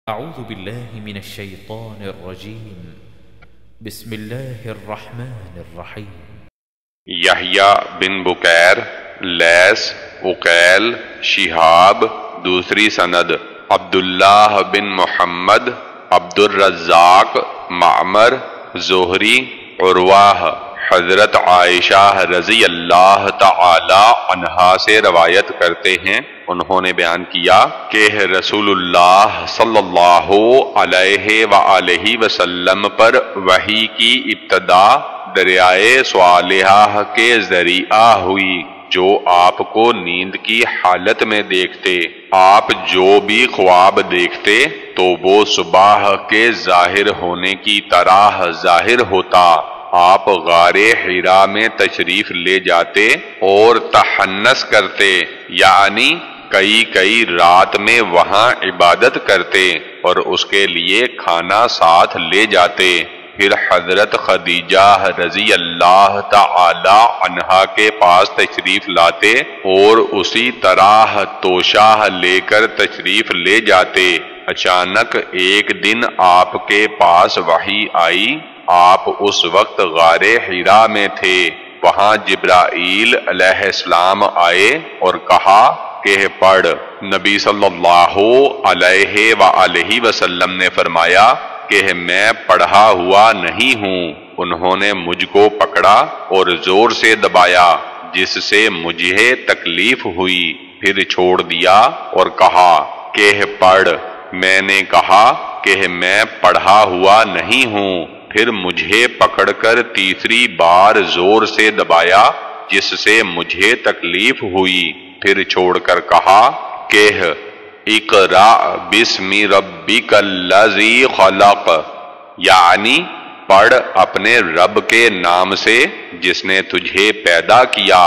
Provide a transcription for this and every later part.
أعوذ بالله من الشيطان الرجيم بسم الله الرحمن الرحيم یحییٰ بن بکیر، لیث، عقیل، شہاب۔ دوسری سند عبداللہ بن محمد، عبد الرزاق، معمر، زہری، عروہ۔ حضرت عائشہ رضی اللہ تعالی عنہا سے روایت کرتے ہیں، انہوں نے بیان کیا کہ رسول اللہ صلی اللہ علیہ وآلہ وسلم پر وحی کی ابتدا دریائے صالحہ کے ذریعہ ہوئی، جو آپ کو نیند کی حالت میں دیکھتے۔ آپ جو بھی خواب دیکھتے تو وہ صبح کے ظاہر ہونے کی طرح ظاہر ہوتا۔ آپ غار حرا میں تشریف لے جاتے اور تحنث کرتے، یعنی کئی رات میں وہاں عبادت کرتے اور اس کے لیے کھانا ساتھ لے جاتے۔ پھر حضرت خدیجہ رضی اللہ تعالی عنہا کے پاس تشریف لاتے اور اسی طرح توشہ لے کر تشریف لے جاتے۔ اچانک ایک دن آپ کے پاس وحی آئی۔ آپ اس وقت غار حرا میں تھے۔ وہاں جبرائیل علیہ السلام آئے اور کہا کہ پڑھ۔ نبی صلی اللہ علیہ وآلہ وسلم نے فرمایا کہ میں پڑھا ہوا نہیں ہوں۔ انہوں نے مجھ کو پکڑا اور زور سے دبایا، جس سے مجھے تکلیف ہوئی، پھر چھوڑ دیا اور کہا کہ پڑھ۔ میں نے کہا کہ میں پڑھا ہوا نہیں ہوں۔ پھر مجھے پکڑ کر تیسری بار زور سے دبایا، جس سے مجھے تکلیف ہوئی، پھر چھوڑ کر کہا کہ اقرأ بسم ربک الذی خلق، یعنی پڑھ اپنے رب کے نام سے جس نے تجھے پیدا کیا۔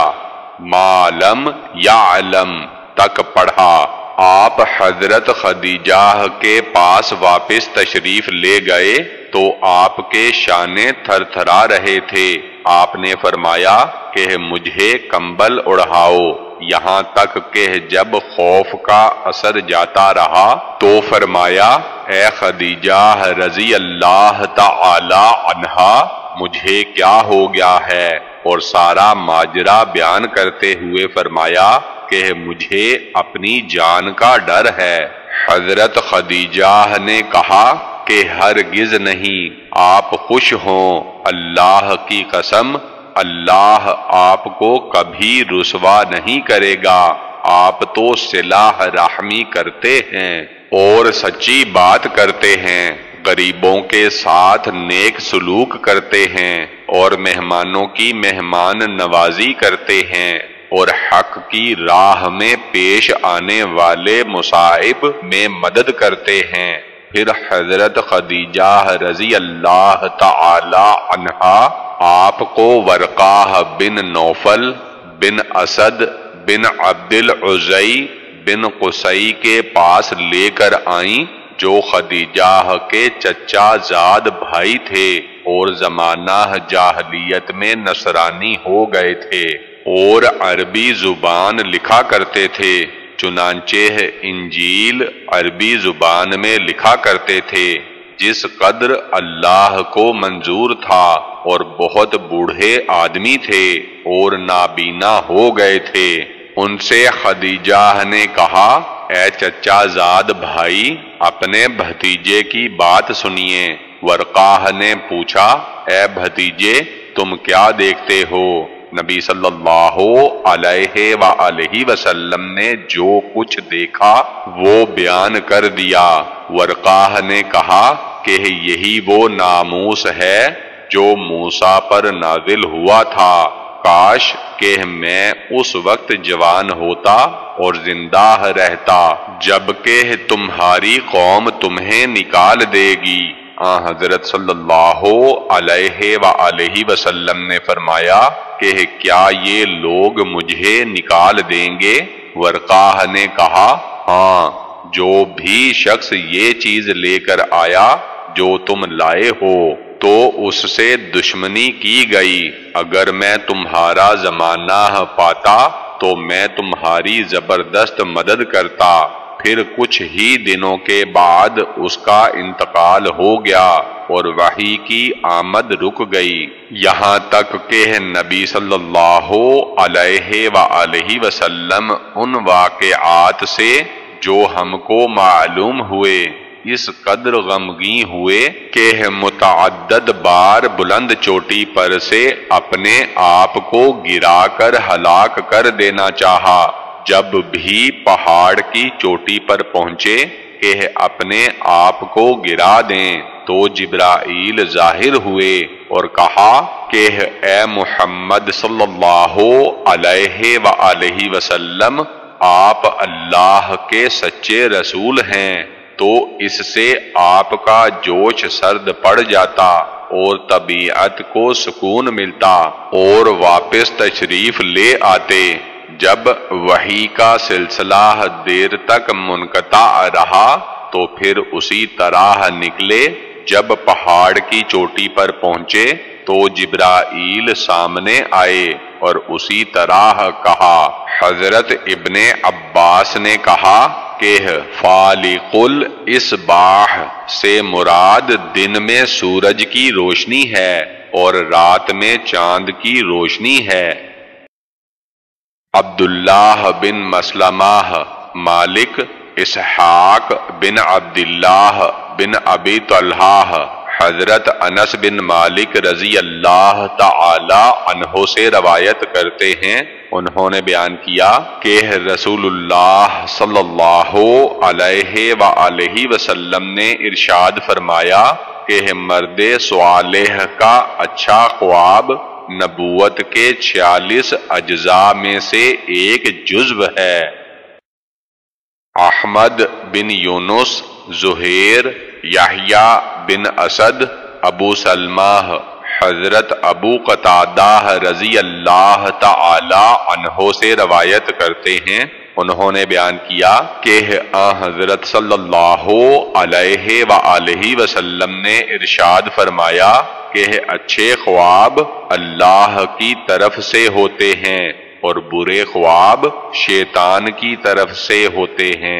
ما لم یعلم تک پڑھا۔ آپ حضرت خدیجہ کے پاس واپس تشریف لے گئے تو آپ کے شانے تھر تھرا رہے تھے۔ آپ نے فرمایا کہ مجھے کمبل اڑھاؤ، یہاں تک کہ جب خوف کا اثر جاتا رہا تو فرمایا اے خدیجہ رضی اللہ تعالی عنہا، مجھے کیا ہو گیا ہے، اور سارا ماجرا بیان کرتے ہوئے فرمایا کہ مجھے اپنی جان کا ڈر ہے۔ حضرت خدیجہ نے کہا کہ ہرگز نہیں، آپ خوش ہوں، اللہ کی قسم اللہ آپ کو کبھی رسوا نہیں کرے گا۔ آپ تو صلہ رحمی کرتے ہیں اور سچی بات کرتے ہیں، غریبوں کے ساتھ نیک سلوک کرتے ہیں اور مہمانوں کی مہمان نوازی کرتے ہیں اور حق کی راہ میں پیش آنے والے مصائب میں مدد کرتے ہیں۔ پھر حضرت خدیجہ رضی اللہ تعالی عنہا آپ کو ورقہ بن نوفل بن اسد بن عبد العزی بن قصی کے پاس لے کر آئیں، جو خدیجہ کے چچا زاد بھائی تھے اور زمانہ جاہلیت میں نصرانی ہو گئے تھے اور عربی زبان لکھا کرتے تھے، چنانچہ انجیل عربی زبان میں لکھا کرتے تھے، جس قدر اللہ کو منظور تھا، اور بہت بوڑھے آدمی تھے اور نابینا ہو گئے تھے۔ ان سے خدیجہ نے کہا اے چچا زاد بھائی، اپنے بھتیجے کی بات سنیے۔ ورقہ نے پوچھا اے بھتیجے، تم کیا دیکھتے ہو؟ نبی صلی اللہ علیہ وآلہ وسلم نے جو کچھ دیکھا وہ بیان کر دیا۔ ورقہ نے کہا کہ یہی وہ ناموس ہے جو موسیٰ پر نازل ہوا تھا، کاش کہ میں اس وقت جوان ہوتا اور زندہ رہتا جبکہ تمہاری قوم تمہیں نکال دے گی۔ حضرت صلی اللہ علیہ وآلہ وسلم نے فرمایا کہ کیا یہ لوگ مجھے نکال دیں گے؟ ورقہ نے کہا ہاں، جو بھی شخص یہ چیز لے کر آیا جو تم لائے ہو تو اس سے دشمنی کی گئی۔ اگر میں تمہارا زمانہ پاتا تو میں تمہاری زبردست مدد کرتا، پھر کچھ ہی دنوں کے بعد اس کا انتقال ہو گیا اور وحی کی آمد رک گئی، یہاں تک کہ نبی صلی اللہ علیہ وآلہ وسلم ان واقعات سے جو ہم کو معلوم ہوئے اس قدر غمگین ہوئے کہ متعدد بار بلند چوٹی پر سے اپنے آپ کو گرا کر ہلاک کر دینا چاہا۔ جب بھی پہاڑ کی چوٹی پر پہنچے کہ اپنے آپ کو گرا دیں تو جبرائیل ظاہر ہوئے اور کہا کہ اے محمد صلی اللہ علیہ وآلہ وسلم، آپ اللہ کے سچے رسول ہیں۔ تو اس سے آپ کا جوش سرد پڑ جاتا اور طبیعت کو سکون ملتا اور واپس تشریف لے آتے۔ جب وحی کا سلسلہ دیر تک منقطع رہا تو پھر اسی طرح نکلے۔ جب پہاڑ کی چوٹی پر پہنچے تو جبرائیل سامنے آئے اور اسی طرح کہا۔ حضرت ابن عباس نے کہا کہ فالق الاصباح سے مراد دن میں سورج کی روشنی ہے اور رات میں چاند کی روشنی ہے۔ عبداللہ بن مسلمہ، مالک، اسحاق بن عبداللہ بن ابی طلحہ، حضرت انس بن مالک رضی اللہ تعالی عنہ سے روایت کرتے ہیں، انہوں نے بیان کیا کہ رسول اللہ صلی اللہ علیہ وآلہ وسلم نے ارشاد فرمایا کہ مرد صالح کا اچھا خواب نبوت کے 46 اجزاء میں سے ایک جزو ہے۔ احمد بن یونس، زہیر، یحییٰ بن اسد، ابو سلمہ، حضرت ابو قتادہ رضی اللہ تعالی عنہ سے روایت کرتے ہیں، انہوں نے بیان کیا کہ حضرت صلی اللہ علیہ وآلہ وسلم نے ارشاد فرمایا کہ اچھے خواب اللہ کی طرف سے ہوتے ہیں اور برے خواب شیطان کی طرف سے ہوتے ہیں۔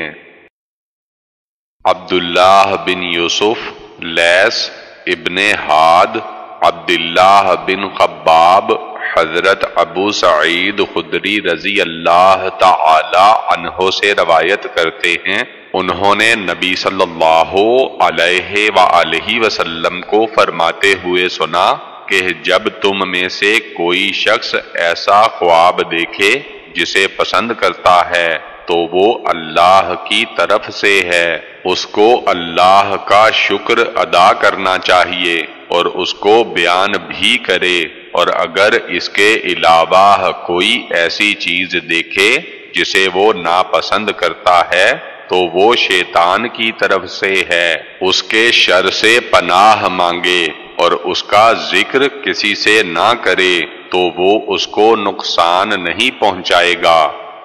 عبداللہ بن یوسف، لیث، ابن حاد، عبداللہ بن خباب، حضرت ابو سعید خدری رضی اللہ تعالی عنہ سے روایت کرتے ہیں، انہوں نے نبی صلی اللہ علیہ وآلہ وسلم کو فرماتے ہوئے سنا کہ جب تم میں سے کوئی شخص ایسا خواب دیکھے جسے پسند کرتا ہے تو وہ اللہ کی طرف سے ہے، اس کو اللہ کا شکر ادا کرنا چاہیے اور اس کو بیان بھی کرے، اور اگر اس کے علاوہ کوئی ایسی چیز دیکھے جسے وہ ناپسند کرتا ہے تو وہ شیطان کی طرف سے ہے، اس کے شر سے پناہ مانگے اور اس کا ذکر کسی سے نہ کرے تو وہ اس کو نقصان نہیں پہنچائے گا۔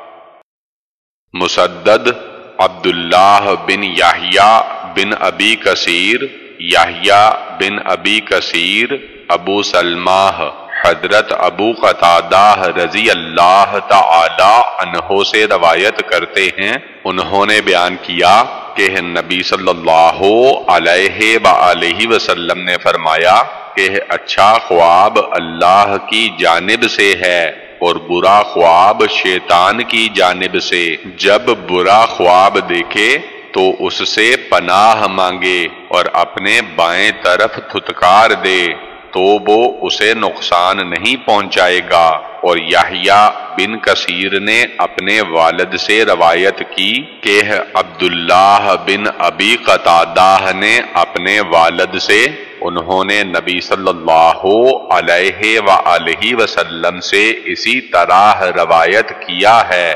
مسدد، عبداللہ بن یحییٰ بن ابی کثیر، یحییٰ بن ابی کثیر، ابو سلمہ، حضرت ابو قتادہ رضی اللہ تعالی عنہ سے روایت کرتے ہیں، انہوں نے بیان کیا کہ نبی صلی اللہ علیہ وآلہ وسلم نے فرمایا کہ اچھا خواب اللہ کی جانب سے ہے اور برا خواب شیطان کی جانب سے۔ جب برا خواب دیکھے تو اس سے پناہ مانگے اور اپنے بائیں طرف تھتکار دے تو وہ اسے نقصان نہیں پہنچائے گا۔ اور یحییٰ بن کثیر نے اپنے والد سے روایت کی کہ عبداللہ بن ابی قتادہ نے اپنے والد سے، انہوں نے نبی صلی اللہ علیہ وآلہ وسلم سے اسی طرح روایت کیا ہے۔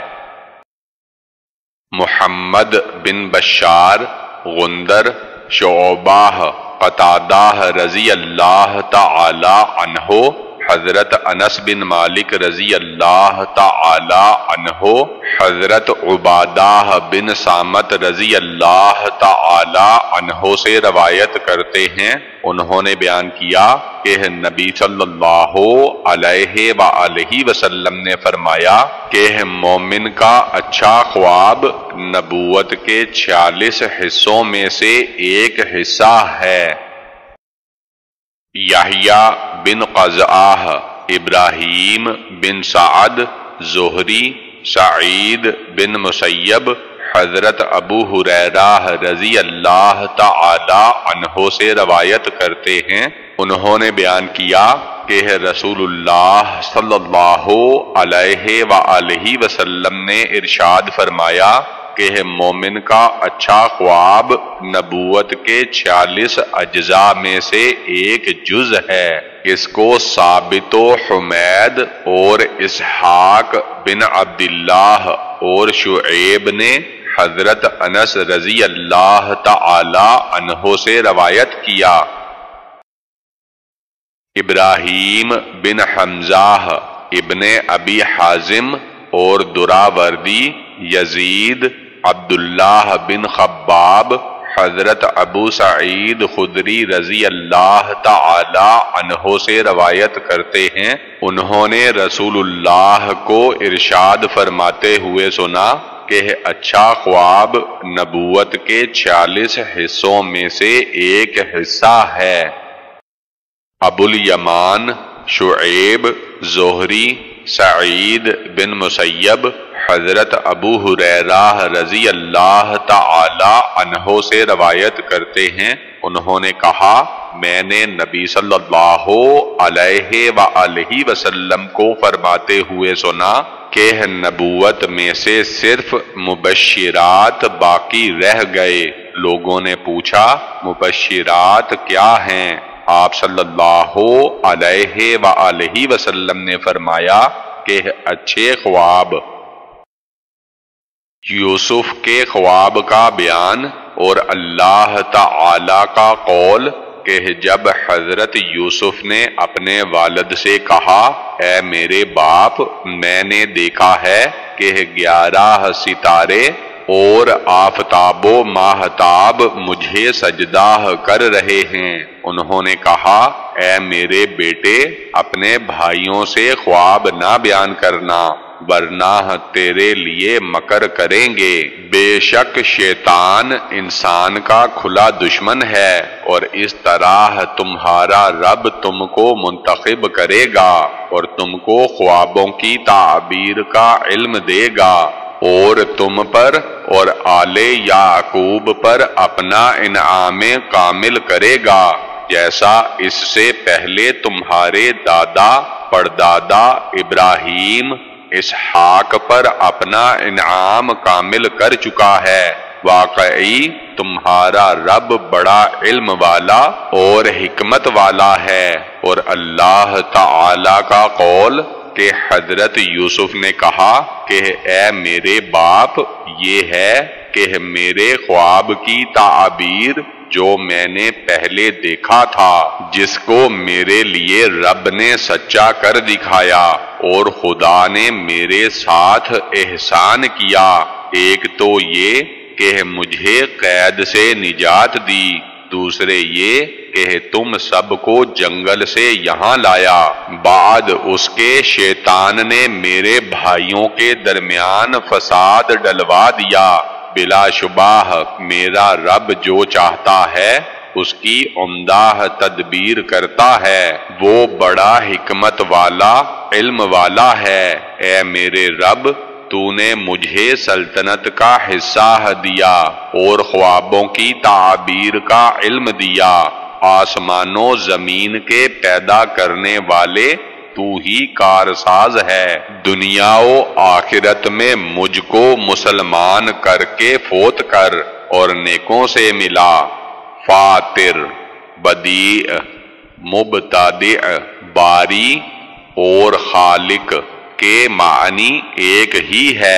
محمد بن بشار، غندر، شعبہ، قتادہ رضی اللہ تعالی عنہ، حضرت انس بن مالک رضی اللہ تعالی عنہ حضرت عبادہ بن صامت رضی اللہ تعالی عنہ سے روایت کرتے ہیں، انہوں نے بیان کیا کہ نبی صلی اللہ علیہ وآلہ وسلم نے فرمایا کہ مومن کا اچھا خواب نبوت کے 46 حصوں میں سے ایک حصہ ہے۔ یحییٰ بن قزعہ، ابراہیم بن سعد، زہری، سعید بن مسیب، حضرت ابو ہریرہ رضی اللہ تعالی عنہ سے روایت کرتے ہیں، انہوں نے بیان کیا کہ رسول اللہ صلی اللہ علیہ وآلہ وسلم نے ارشاد فرمایا کہ مومن کا اچھا خواب نبوت کے 46 اجزاء میں سے ایک جز ہے۔ اس کو ثابت و حمید اور اسحاق بن عبداللہ اور شعیب نے حضرت انس رضی اللہ تعالی عنہ سے روایت کیا۔ ابراہیم بن حمزہ ابن ابی حازم اور دراوردی، یزید، عبداللہ بن خباب، حضرت ابو سعید خدری رضی اللہ تعالی عنہ سے روایت کرتے ہیں، انہوں نے رسول اللہ کو ارشاد فرماتے ہوئے سنا کہ اچھا خواب نبوت کے 46 حصوں میں سے ایک حصہ ہے۔ ابو الیمان، شعیب، زہری، سعید بن مسیب، حضرت ابو ہریرہ رضی اللہ تعالی عنہ سے روایت کرتے ہیں، انہوں نے کہا میں نے نبی صلی اللہ علیہ وآلہ وسلم کو فرماتے ہوئے سنا کہ نبوت میں سے صرف مبشرات باقی رہ گئے۔ لوگوں نے پوچھا مبشرات کیا ہیں؟ آپ صلی اللہ علیہ وآلہ وسلم نے فرمایا کہ اچھے خواب۔ یوسف کے خواب کا بیان اور اللہ تعالی کا قول کہ جب حضرت یوسف نے اپنے والد سے کہا اے میرے باپ، میں نے دیکھا ہے کہ 11 ستارے اور آفتاب و ماہتاب مجھے سجدہ کر رہے ہیں، انہوں نے کہا اے میرے بیٹے، اپنے بھائیوں سے خواب نہ بیان کرنا ورنہ تیرے لیے مکر کریں گے۔ بے شک شیطان انسان کا کھلا دشمن ہے اور اس طرح تمہارا رب تم کو منتخب کرے گا اور تم کو خوابوں کی تعبیر کا علم دے گا اور تم پر اور آل یعقوب پر اپنا انعام کامل کرے گا، جیسا اس سے پہلے تمہارے دادا پردادا ابراہیم اسحاق پر اپنا انعام کامل کر چکا ہے۔ واقعی تمہارا رب بڑا علم والا اور حکمت والا ہے۔ اور اللہ تعالی کا قول کہ حضرت یوسف نے کہا کہ اے میرے باپ، یہ ہے کہ میرے خواب کی تعبیر جو میں نے پہلے دیکھا تھا، جس کو میرے لیے رب نے سچا کر دکھایا، اور خدا نے میرے ساتھ احسان کیا۔ ایک تو یہ کہ مجھے قید سے نجات دی، دوسرے یہ کہ تم سب کو جنگل سے یہاں لایا۔ بعد اس کے شیطان نے میرے بھائیوں کے درمیان فساد ڈلوا دیا۔ بلا شبہ میرا رب جو چاہتا ہے اس کی عمدہ تدبیر کرتا ہے، وہ بڑا حکمت والا علم والا ہے۔ اے میرے رب، تو نے مجھے سلطنت کا حصہ دیا اور خوابوں کی تعبیر کا علم دیا۔ آسمان و زمین کے پیدا کرنے والے تو ہی کارساز ہے۔ دنیا و آخرت میں مجھ کو مسلمان کر کے فوت کر اور نیکوں سے ملا۔ فاطر، بدیع، مبتدع، باری اور خالق کے معنی ایک ہی ہے۔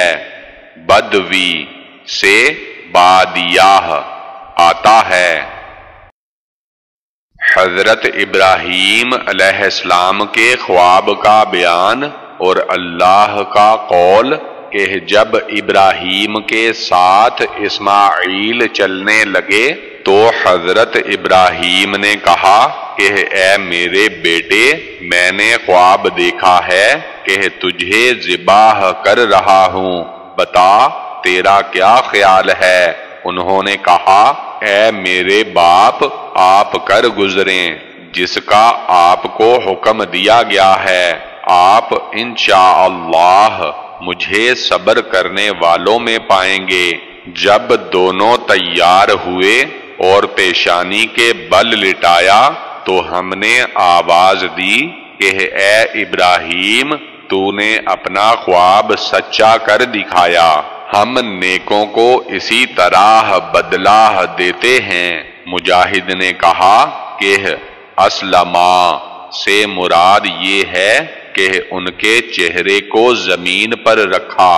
بدوی سے بادیہ آتا ہے۔ حضرت ابراہیم علیہ السلام کے خواب کا بیان اور اللہ کا قول کہ جب ابراہیم کے ساتھ اسماعیل چلنے لگے تو حضرت ابراہیم نے کہا کہ اے میرے بیٹے، میں نے خواب دیکھا ہے کہ تجھے ذبح کر رہا ہوں، بتا تیرا کیا خیال ہے؟ انہوں نے کہا اے میرے باپ، آپ کر گزریں جس کا آپ کو حکم دیا گیا ہے، آپ انشاءاللہ مجھے صبر کرنے والوں میں پائیں گے۔ جب دونوں تیار ہوئے اور پیشانی کے بل لٹایا تو ہم نے آواز دی کہ اے ابراہیم، تو نے اپنا خواب سچا کر دکھایا، ہم نیکوں کو اسی طرح بدلہ دیتے ہیں۔ مجاہد نے کہا کہ اسلما سے مراد یہ ہے کہ ان کے چہرے کو زمین پر رکھا۔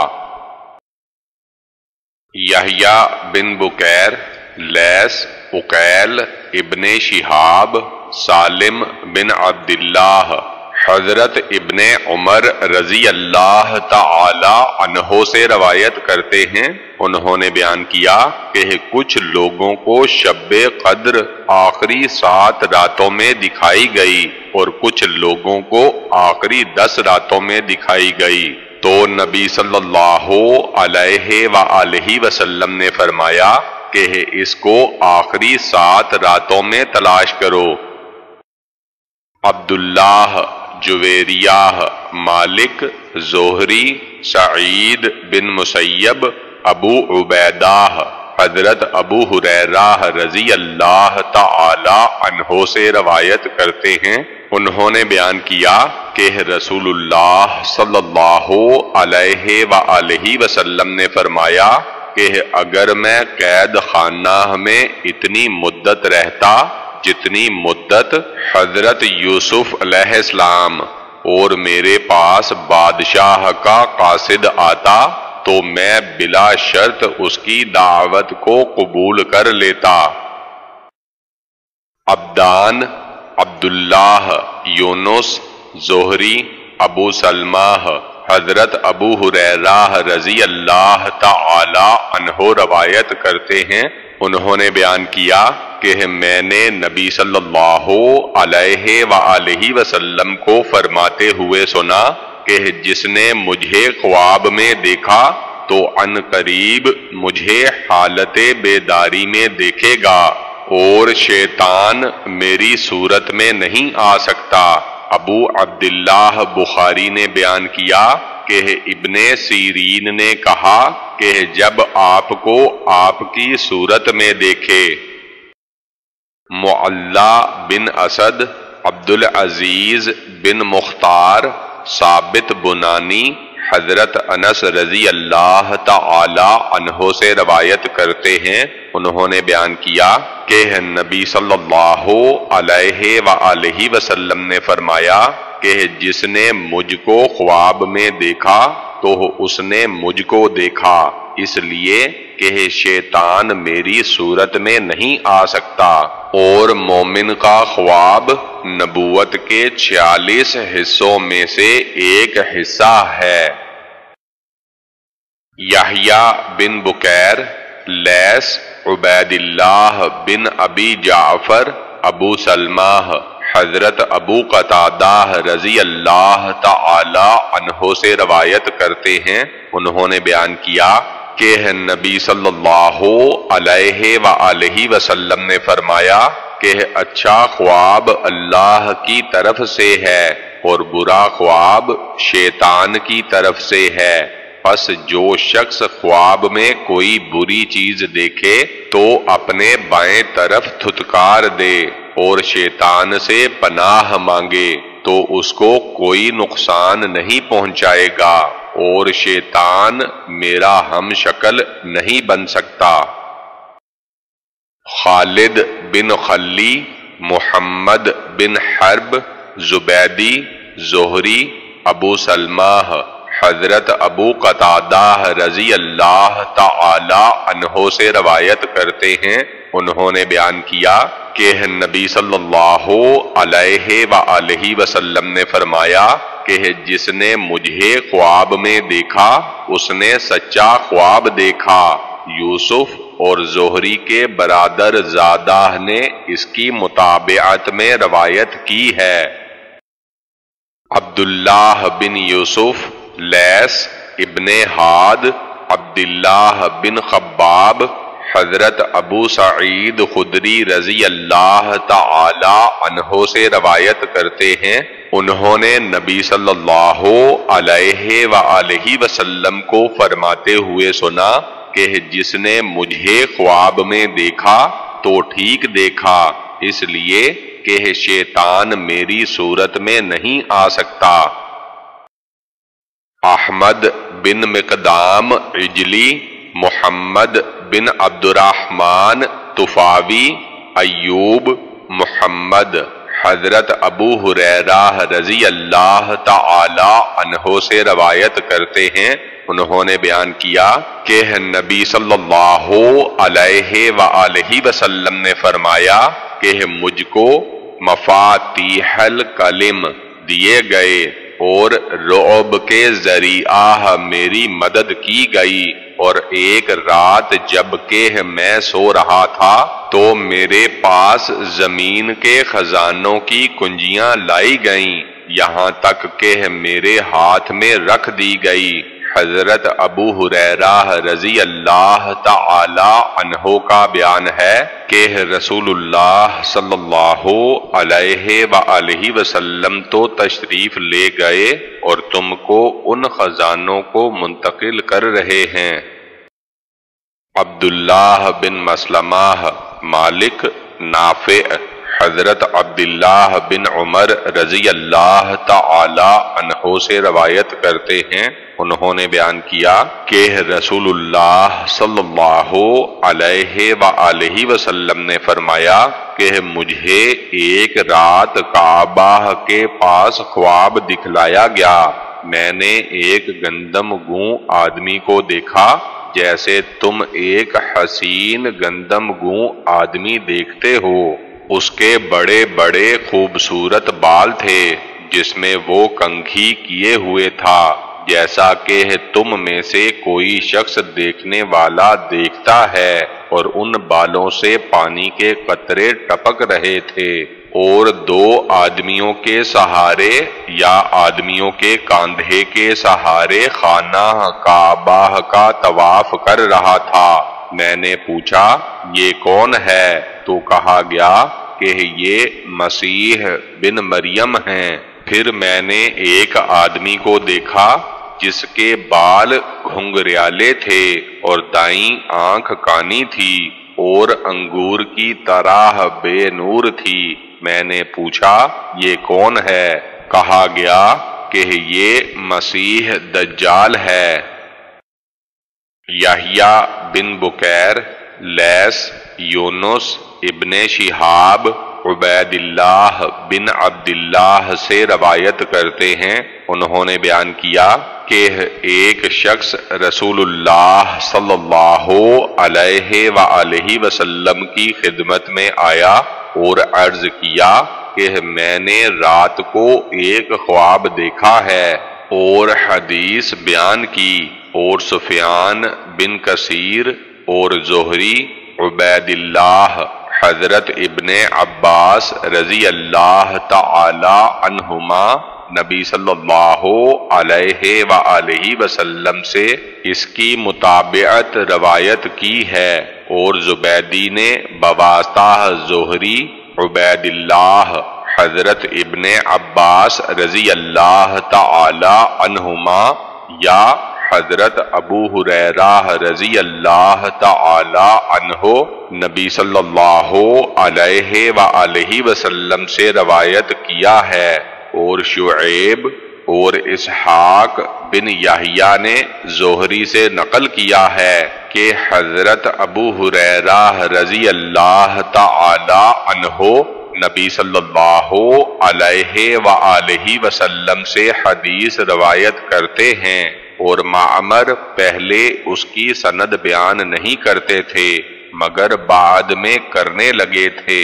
یحییٰ بن بکیر، لیث، عقیل ابن شہاب، سالم بن عبداللہ، حضرت ابن عمر رضی اللہ تعالی عنہ سے روایت کرتے ہیں، انہوں نے بیان کیا کہ کچھ لوگوں کو شب قدر آخری 7 راتوں میں دکھائی گئی اور کچھ لوگوں کو آخری 10 راتوں میں دکھائی گئی، تو نبی صلی اللہ علیہ وآلہ وسلم نے فرمایا کہ اس کو آخری 7 راتوں میں تلاش کرو۔ عبداللہ، جویریہ، مالک، زہری، سعید بن مسیب، ابو عبیدہ، حضرت ابو ہریرہ رضی اللہ تعالی عنہ سے روایت کرتے ہیں، انہوں نے بیان کیا کہ رسول اللہ صلی اللہ علیہ وآلہ وسلم نے فرمایا کہ اگر میں قید خانہ میں اتنی مدت رہتا جتنی مدت حضرت یوسف علیہ السلام اور میرے پاس بادشاہ کا قاصد آتا تو میں بلا شرط اس کی دعوت کو قبول کر لیتا۔ عبدان، عبداللہ، یونس، زہری، ابو سلمہ، حضرت ابو ہریرہ رضی اللہ تعالی عنہ روایت کرتے ہیں، انہوں نے بیان کیا کہ میں نے نبی صلی اللہ علیہ وآلہ وسلم کو فرماتے ہوئے سنا کہ جس نے مجھے خواب میں دیکھا تو عن قریب مجھے حالت بیداری میں دیکھے گا اور شیطان میری صورت میں نہیں آ سکتا۔ ابو عبداللہ بخاری نے بیان کیا کہ ابن سیرین نے کہا کہ جب آپ کو آپ کی صورت میں دیکھے۔ معلّہ بن اسد، عبدالعزیز بن مختار، ثابت بنانی، حضرت انس رضی اللہ تعالی عنہ سے روایت کرتے ہیں، انہوں نے بیان کیا کہ نبی صلی اللہ علیہ وآلہ وسلم نے فرمایا کہ جس نے مجھ کو خواب میں دیکھا تو اس نے مجھ کو دیکھا، اس لیے کہ شیطان میری صورت میں نہیں آ سکتا، اور مومن کا خواب نبوت کے 46 حصوں میں سے ایک حصہ ہے۔ یحییٰ بن بکیر، لیث، عبید اللہ بن ابی جعفر، ابو سلمہ، حضرت ابو قتادہ رضی اللہ تعالی عنہ سے روایت کرتے ہیں، انہوں نے بیان کیا کہ نبی صلی اللہ علیہ وآلہ وسلم نے فرمایا کہ اچھا خواب اللہ کی طرف سے ہے اور برا خواب شیطان کی طرف سے ہے، پس جو شخص خواب میں کوئی بری چیز دیکھے تو اپنے بائیں طرف تھتکار دے اور شیطان سے پناہ مانگے تو اس کو کوئی نقصان نہیں پہنچائے گا اور شیطان میرا ہم شکل نہیں بن سکتا۔ خالد بن خلی، محمد بن حرب، زبیدی، زہری، ابو سلمہ، حضرت ابو قتادہ رضی اللہ تعالی عنہ سے روایت کرتے ہیں، انہوں نے بیان کیا کہ نبی صلی اللہ علیہ وآلہ وسلم نے فرمایا کہ جس نے مجھے خواب میں دیکھا اس نے سچا خواب دیکھا۔ یوسف اور زہری کے برادر زادہ نے اس کی متابعت میں روایت کی ہے۔ عبداللہ بن یوسف، لیث ابن حاد، عبداللہ بن خباب، حضرت ابو سعید خدری رضی اللہ تعالی عنہ سے روایت کرتے ہیں، انہوں نے نبی صلی اللہ علیہ وآلہ وسلم کو فرماتے ہوئے سنا کہ جس نے مجھے خواب میں دیکھا تو ٹھیک دیکھا، اس لیے کہ شیطان میری صورت میں نہیں آ سکتا۔ احمد بن مقدام عجلی، محمد بن عبد الرحمن طفاوی، ایوب محمد، حضرت ابو ہریرہ رضی اللہ تعالی عنہ سے روایت کرتے ہیں، انہوں نے بیان کیا کہ نبی صلی اللہ علیہ وآلہ وسلم نے فرمایا کہ مجھ کو مفاتیح الکلم دیے گئے اور رعب کے ذریعہ میری مدد کی گئی، اور ایک رات جب کہ میں سو رہا تھا تو میرے پاس زمین کے خزانوں کی کنجیاں لائی گئیں، یہاں تک کہ میرے ہاتھ میں رکھ دی گئی۔ حضرت ابو ہریرہ رضی اللہ تعالی عنہ کا بیان ہے کہ رسول اللہ صلی اللہ علیہ وآلہ وسلم تو تشریف لے گئے اور تم کو ان خزانوں کو منتقل کر رہے ہیں۔ عبداللہ بن مسلمہ، مالک، نافع، حضرت عبداللہ بن عمر رضی اللہ تعالی عنہ سے روایت کرتے ہیں، انہوں نے بیان کیا کہ رسول اللہ صلی اللہ علیہ وآلہ وسلم نے فرمایا کہ مجھے ایک رات کعبہ کے پاس خواب دکھلایا گیا، میں نے ایک گندم گوں آدمی کو دیکھا جیسے تم ایک حسین گندم گوں آدمی دیکھتے ہو، اس کے بڑے بڑے خوبصورت بال تھے جس میں وہ کنگھی کیے ہوئے تھا جیسا کہ تم میں سے کوئی شخص دیکھنے والا دیکھتا ہے، اور ان بالوں سے پانی کے قطرے ٹپک رہے تھے، اور دو آدمیوں کے سہارے یا آدمیوں کے کاندھے کے سہارے خانہ کعبہ کا طواف کر رہا تھا۔ میں نے پوچھا یہ کون ہے؟ تو کہا گیا کہ یہ مسیح بن مریم ہیں۔ پھر میں نے ایک آدمی کو دیکھا جس کے بال گھنگریالے تھے اور دائیں آنکھ کانی تھی اور انگور کی طرح بے نور تھی۔ میں نے پوچھا یہ کون ہے؟ کہا گیا کہ یہ مسیح دجال ہے۔ یحییٰ بن بکیر، لیث، یونس ابن شہاب، عبید اللہ بن عبداللہ سے روایت کرتے ہیں، انہوں نے بیان کیا کہ ایک شخص رسول اللہ صلی اللہ علیہ وآلہ وسلم کی خدمت میں آیا اور عرض کیا کہ میں نے رات کو ایک خواب دیکھا ہے، اور حدیث بیان کی، اور سفیان بن کثیر اور زہری، عبید اللہ، حضرت ابن عباس رضی اللہ تعالی عنہما نبی صلی اللہ علیہ وآلہ وسلم سے اس کی متابعت روایت کی ہے، اور زبیدی نے بواسطہ زہری، عبید اللہ، حضرت ابن عباس رضی اللہ تعالی عنہما یا حضرت ابو ہریرہ رضی اللہ تعالی عنہ نبی صلی اللہ علیہ وآلہ وسلم سے روایت کیا ہے، اور شعیب اور اسحاق بن یحییٰ نے زہری سے نقل کیا ہے کہ حضرت ابو ہریرہ رضی اللہ تعالی عنہ نبی صلی اللہ علیہ وآلہ وسلم سے حدیث روایت کرتے ہیں، اور معمر پہلے اس کی سند بیان نہیں کرتے تھے مگر بعد میں کرنے لگے تھے۔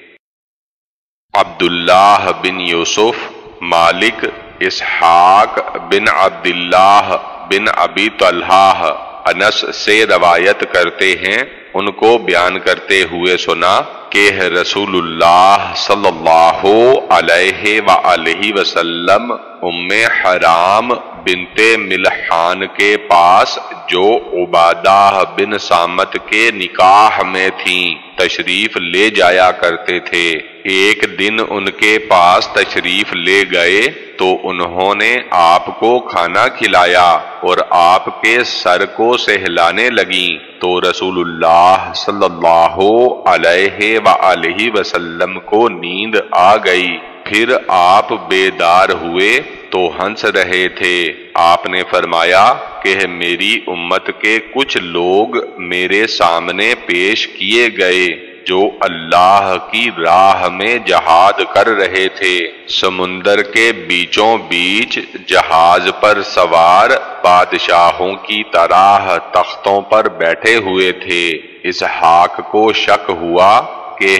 عبداللہ بن یوسف، مالک، اسحاق بن عبداللہ بن ابی طلحہ انس سے روایت کرتے ہیں، ان کو بیان کرتے ہوئے سنا کہ رسول اللہ صلی اللہ علیہ وآلہ وسلم ام حرام بنت ملحان کے پاس جو عبادہ بن صامت کے نکاح میں تھیں تشریف لے جایا کرتے تھے۔ ایک دن ان کے پاس تشریف لے گئے تو انہوں نے آپ کو کھانا کھلایا اور آپ کے سر کو سہلانے لگیں تو رسول اللہ صلی اللہ علیہ وآلہ وسلم کو نیند آ گئی۔ پھر آپ بیدار ہوئے تو ہنس رہے تھے۔ آپ نے فرمایا کہ میری امت کے کچھ لوگ میرے سامنے پیش کیے گئے جو اللہ کی راہ میں جہاد کر رہے تھے، سمندر کے بیچوں بیچ جہاز پر سوار بادشاہوں کی طرح تختوں پر بیٹھے ہوئے تھے۔ اسحاق کو شک ہوا کہ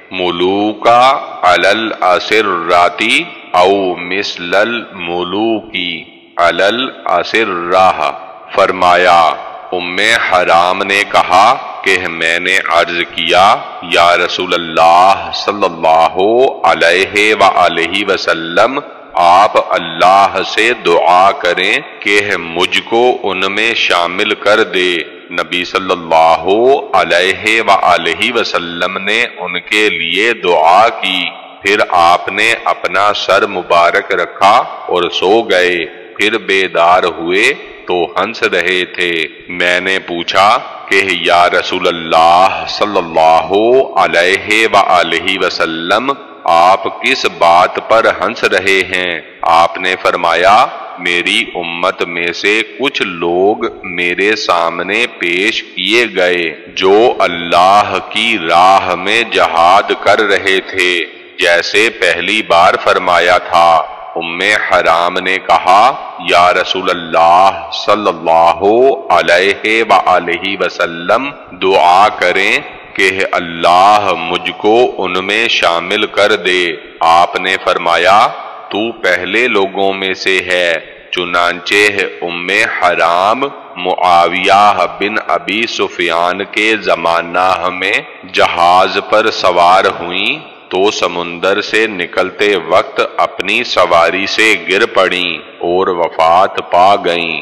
ملوکا علی الاسراتی او مثل الملوکی علی الاسرہ، فرمایا ام حرام نے کہا کہ میں نے عرض کیا یا رسول اللہ صلی اللہ علیہ وآلہ وسلم، آپ اللہ سے دعا کریں کہ مجھ کو ان میں شامل کر دے۔ نبی صلی اللہ علیہ وآلہ وسلم نے ان کے لیے دعا کی، پھر آپ نے اپنا سر مبارک رکھا اور سو گئے۔ پھر بیدار ہوئے تو ہنس رہے تھے۔ میں نے پوچھا کہ یا رسول اللہ صلی اللہ علیہ وآلہ وسلم، آپ کس بات پر ہنس رہے ہیں؟ آپ نے فرمایا میری امت میں سے کچھ لوگ میرے سامنے پیش کیے گئے جو اللہ کی راہ میں جہاد کر رہے تھے جیسے پہلی بار فرمایا تھا۔ ام حرام نے کہا یا رسول اللہ صلی اللہ علیہ وآلہ وسلم، دعا کریں کہ اللہ مجھ کو ان میں شامل کر دے۔ آپ نے فرمایا تو پہلے لوگوں میں سے ہے۔ چنانچہ ام حرام معاویہ بن ابی سفیان کے زمانہ میں جہاز پر سوار ہوئیں تو سمندر سے نکلتے وقت اپنی سواری سے گر پڑیں اور وفات پا گئیں۔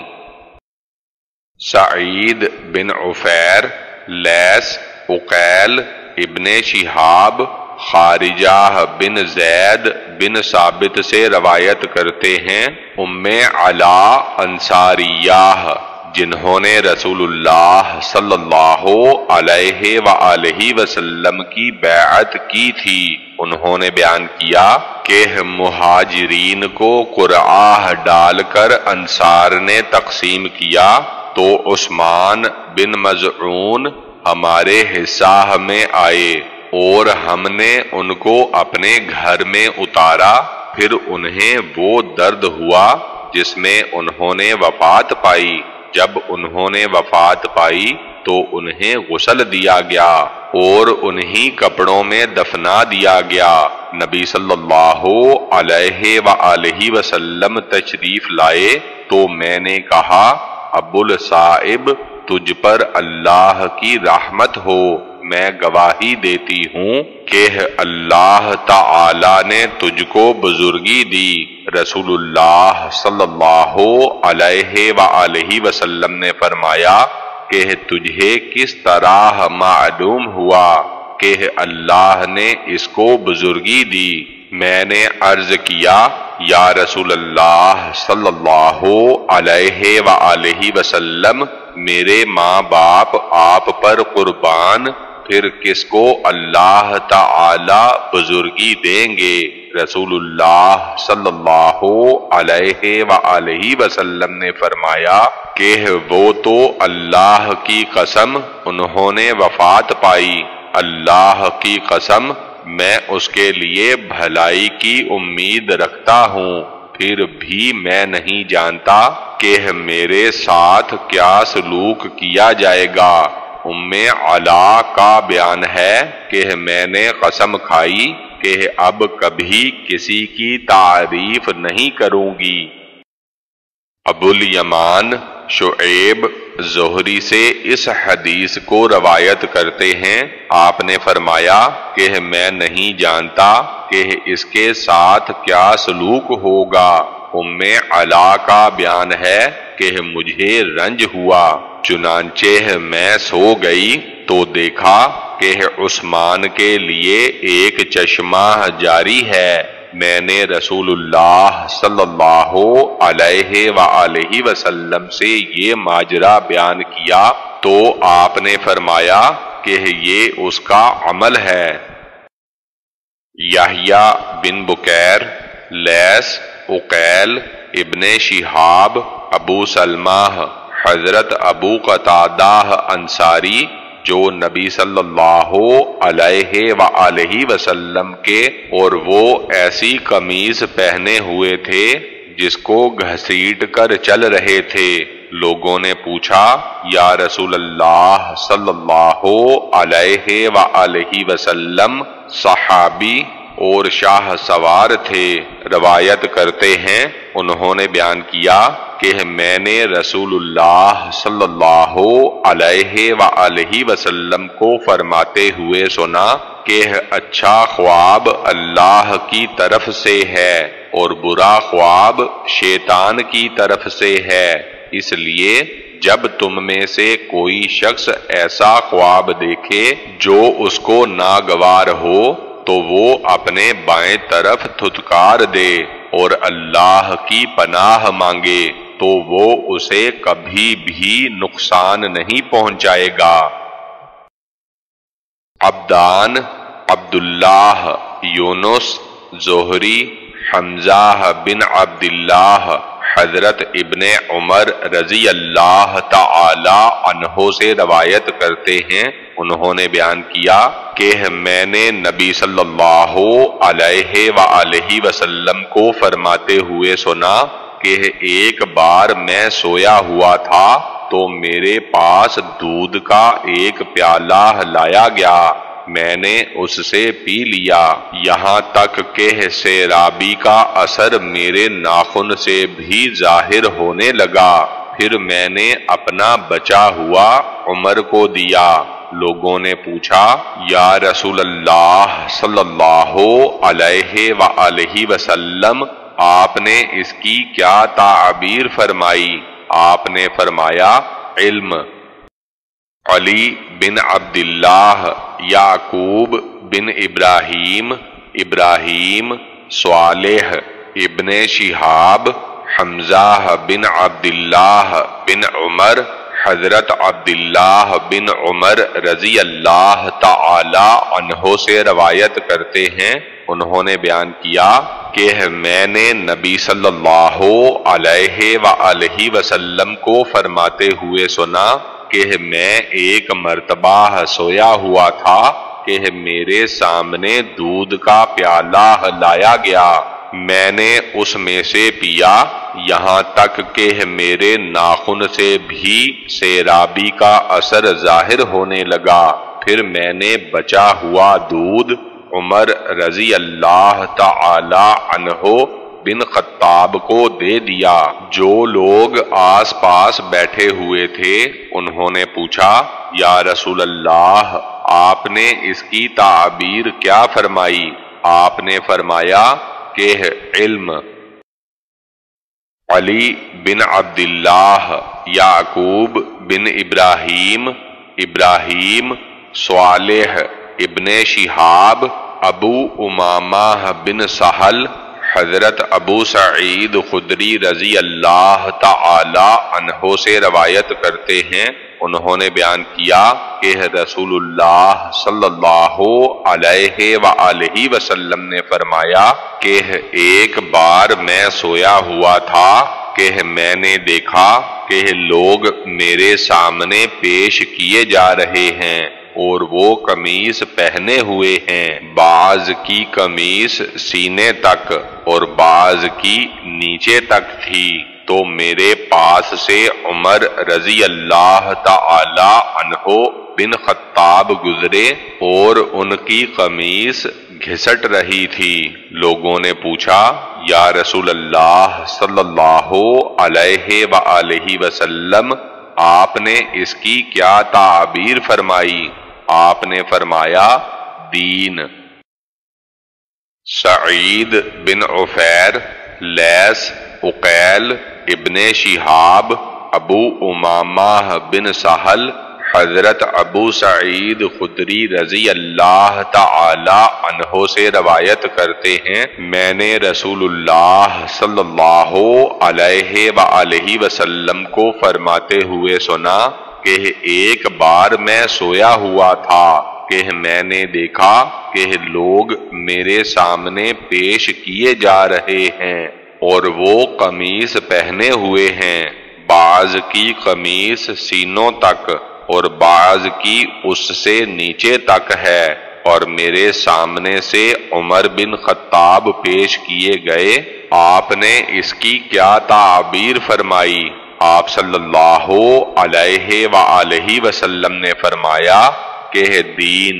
سعید بن عفیر، لیث، عقیل ابن شہاب، خارجہ بن زید بن ثابت سے روایت کرتے ہیں، ام علا انصاریہ جنہوں نے رسول اللہ صلی اللہ علیہ وآلہ وسلم کی بیعت کی تھی، انہوں نے بیان کیا کہ مہاجرین کو قرعہ ڈال کر انصار نے تقسیم کیا تو عثمان بن مظعون ہمارے حصہ میں آئے اور ہم نے ان کو اپنے گھر میں اتارا، پھر انہیں وہ درد ہوا جس میں انہوں نے وفات پائی۔ جب انہوں نے وفات پائی تو انہیں غسل دیا گیا اور انہی کپڑوں میں دفنا دیا گیا۔ نبی صلی اللہ علیہ وآلہ وسلم تشریف لائے تو میں نے کہا ابو الصائب، تجھ پر اللہ کی رحمت ہو، میں گواہی دیتی ہوں کہ اللہ تعالی نے تجھ کو بزرگی دی۔ رسول اللہ صلی اللہ علیہ وآلہ وسلم نے فرمایا کہ تجھے کس طرح معلوم ہوا کہ اللہ نے اس کو بزرگی دی؟ میں نے عرض کیا یا رسول اللہ صلی اللہ علیہ وآلہ وسلم، میرے ماں باپ آپ پر قربان، پھر کس کو اللہ تعالی بزرگی دیں گے؟ رسول اللہ صلی اللہ علیہ وآلہ وسلم نے فرمایا کہ وہ تو اللہ کی قسم انہوں نے وفات پائی، اللہ کی قسم میں اس کے لیے بھلائی کی امید رکھتا ہوں، پھر بھی میں نہیں جانتا کہ میرے ساتھ کیا سلوک کیا جائے گا۔ ام علا کا بیان ہے کہ میں نے قسم کھائی کہ اب کبھی کسی کی تعریف نہیں کروں گی۔ ابو الیمان شعیب زہری سے اس حدیث کو روایت کرتے ہیں، آپ نے فرمایا کہ میں نہیں جانتا کہ اس کے ساتھ کیا سلوک ہوگا۔ ام علا کا بیان ہے کہ مجھے رنج ہوا، چنانچہ میں سو گئی تو دیکھا کہ عثمان کے لیے ایک چشمہ جاری ہے۔ میں نے رسول اللہ صلی اللہ علیہ وآلہ وسلم سے یہ ماجرا بیان کیا تو آپ نے فرمایا کہ یہ اس کا عمل ہے۔ یحییٰ بن بکیر، لیث، عقیل، ابن شہاب، ابو سلمہ، حضرت ابو قتادہ انصاری جو نبی صلی اللہ علیہ وآلہ وسلم کے، اور وہ ایسی قمیض پہنے ہوئے تھے جس کو گھسیٹ کر چل رہے تھے۔ لوگوں نے پوچھا، یا رسول اللہ صلی اللہ علیہ وآلہ وسلم صحابی اور شاہ سوار تھے۔ روایت کرتے ہیں انہوں نے بیان کیا کہ میں نے رسول اللہ صلی اللہ علیہ وآلہ وسلم کو فرماتے ہوئے سنا کہ اچھا خواب اللہ کی طرف سے ہے اور برا خواب شیطان کی طرف سے ہے، اس لیے جب تم میں سے کوئی شخص ایسا خواب دیکھے جو اس کو ناگوار ہو تو وہ اپنے بائیں طرف تھتکار دے اور اللہ کی پناہ مانگے تو وہ اسے کبھی بھی نقصان نہیں پہنچائے گا۔ عبدان، عبداللہ، یونس، زہری، حمزہ بن عبداللہ حضرت ابن عمر رضی اللہ تعالی عنہ سے روایت کرتے ہیں، انہوں نے بیان کیا کہ میں نے نبی صلی اللہ علیہ وآلہ وسلم کو فرماتے ہوئے سنا کہ ایک بار میں سویا ہوا تھا تو میرے پاس دودھ کا ایک پیالہ لایا گیا، میں نے اس سے پی لیا، یہاں تک کہ سیرابی کا اثر میرے ناخن سے بھی ظاہر ہونے لگا، پھر میں نے اپنا بچا ہوا عمر کو دیا۔ لوگوں نے پوچھا، یا رسول اللہ صلی اللہ علیہ وآلہ وسلم آپ نے اس کی کیا تعبیر فرمائی؟ آپ نے فرمایا، علم۔ علی بن عبداللہ، یعقوب بن ابراہیم، ابراہیم، صالح ابن شہاب، حمزہ بن عبداللہ بن عمر حضرت عبداللہ بن عمر رضی اللہ تعالی عنہ سے روایت کرتے ہیں، انہوں نے بیان کیا کہ میں نے نبی صلی اللہ علیہ وآلہ وسلم کو فرماتے ہوئے سنا کہ میں ایک مرتبہ سویا ہوا تھا کہ میرے سامنے دودھ کا پیالہ لایا گیا، میں نے اس میں سے پیا یہاں تک کہ میرے ناخن سے بھی سیرابی کا اثر ظاہر ہونے لگا، پھر میں نے بچا ہوا دودھ عمر رضی اللہ تعالی عنہ بن خطاب کو دے دیا۔ جو لوگ آس پاس بیٹھے ہوئے تھے انہوں نے پوچھا، یا رسول اللہ آپ نے اس کی تعبیر کیا فرمائی؟ آپ نے فرمایا کہ علم۔ علی بن عبداللہ، یعقوب بن ابراہیم، ابراہیم، صالح ابن شہاب، ابو امامہ بن سہل حضرت ابو سعید خدری رضی اللہ تعالی عنہ سے روایت کرتے ہیں، انہوں نے بیان کیا کہ رسول اللہ صلی اللہ علیہ وآلہ وسلم نے فرمایا کہ ایک بار میں سویا ہوا تھا کہ میں نے دیکھا کہ لوگ میرے سامنے پیش کیے جا رہے ہیں، اور وہ قمیص پہنے ہوئے ہیں، بعض کی قمیص سینے تک اور بعض کی نیچے تک تھی، تو میرے پاس سے عمر رضی اللہ تعالی عنہ بن خطاب گزرے اور ان کی قمیص گھسٹ رہی تھی۔ لوگوں نے پوچھا، یا رسول اللہ صلی اللہ علیہ وآلہ وسلم، آپ نے اس کی کیا تعبیر فرمائی؟ آپ نے فرمایا، دین۔ سعید بن عفیر، لیث، عقیل ابن شہاب، ابو امامہ بن سہل، حضرت ابو سعید خدری رضی اللہ تعالی عنہ سے روایت کرتے ہیں، میں نے رسول اللہ صلی اللہ علیہ وآلہ وسلم کو فرماتے ہوئے سنا کہ ایک بار میں سویا ہوا تھا کہ میں نے دیکھا کہ لوگ میرے سامنے پیش کیے جا رہے ہیں اور وہ قمیص پہنے ہوئے ہیں، بعض کی قمیص سینوں تک اور بعض کی اس سے نیچے تک ہے، اور میرے سامنے سے عمر بن خطاب پیش کیے گئے۔ آپ نے اس کی کیا تعبیر فرمائی؟ آپ صلی اللہ علیہ وآلہ وسلم نے فرمایا کہ دین۔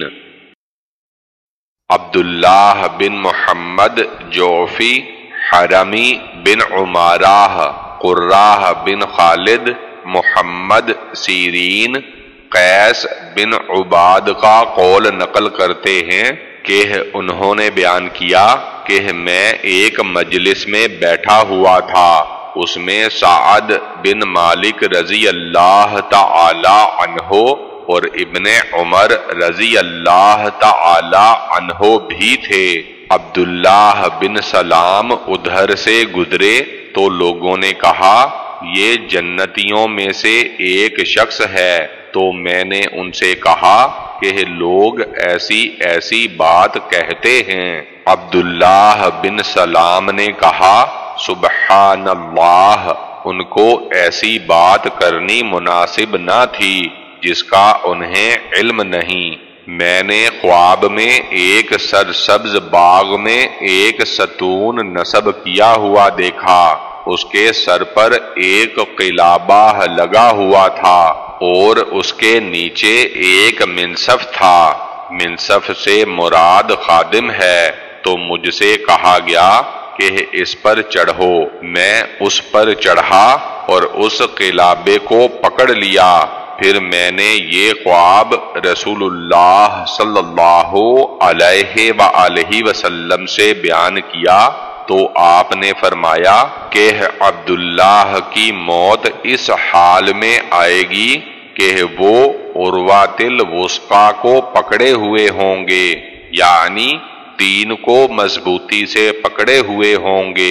عبداللہ بن محمد جعفی، حرمی بن عمارہ، قراہ بن خالد، محمد سیرین، قیس بن عباد کا قول نقل کرتے ہیں کہ انہوں نے بیان کیا کہ میں ایک مجلس میں بیٹھا ہوا تھا، اس میں سعد بن مالک رضی اللہ تعالی عنہ اور ابن عمر رضی اللہ تعالی عنہ بھی تھے۔ عبداللہ بن سلام ادھر سے گزرے تو لوگوں نے کہا، یہ جنتیوں میں سے ایک شخص ہے، تو میں نے ان سے کہا کہ لوگ ایسی ایسی بات کہتے ہیں۔ عبداللہ بن سلام نے کہا، سبحان اللہ، ان کو ایسی بات کرنی مناسب نہ تھی جس کا انہیں علم نہیں۔ میں نے خواب میں ایک سرسبز باغ میں ایک ستون نصب کیا ہوا دیکھا، اس کے سر پر ایک قلابہ لگا ہوا تھا اور اس کے نیچے ایک منصف تھا، منصف سے مراد خادم ہے، تو مجھ سے کہا گیا کہ اس پر چڑھو۔ میں اس پر چڑھا اور اس قلابے کو پکڑ لیا، پھر میں نے یہ خواب رسول اللہ صلی اللہ علیہ وآلہ وسلم سے بیان کیا، تو آپ نے فرمایا کہ عبداللہ کی موت اس حال میں آئے گی کہ وہ عروۃ الوثقی کو پکڑے ہوئے ہوں گے، یعنی دین کو مضبوطی سے پکڑے ہوئے ہوں گے۔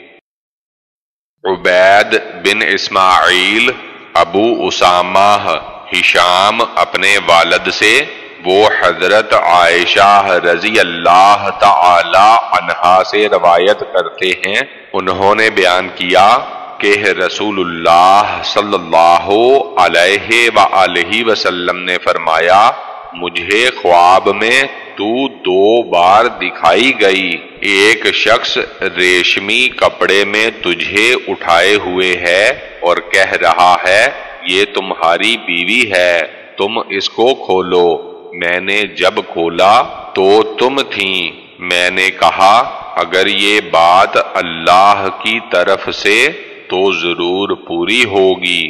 عبید بن اسماعیل، ابو اسامہ، ہشام اپنے والد سے، وہ حضرت عائشہ رضی اللہ تعالی عنہا سے روایت کرتے ہیں، انہوں نے بیان کیا کہ رسول اللہ صلی اللہ علیہ وآلہ وسلم نے فرمایا، مجھے خواب میں تو 2 بار دکھائی گئی، ایک شخص ریشمی کپڑے میں تجھے اٹھائے ہوئے ہے اور کہہ رہا ہے، یہ تمہاری بیوی ہے، تم اس کو کھولو۔ میں نے جب کھولا تو تم تھیں۔ میں نے کہا، اگر یہ بات اللہ کی طرف سے تو ضرور پوری ہوگی۔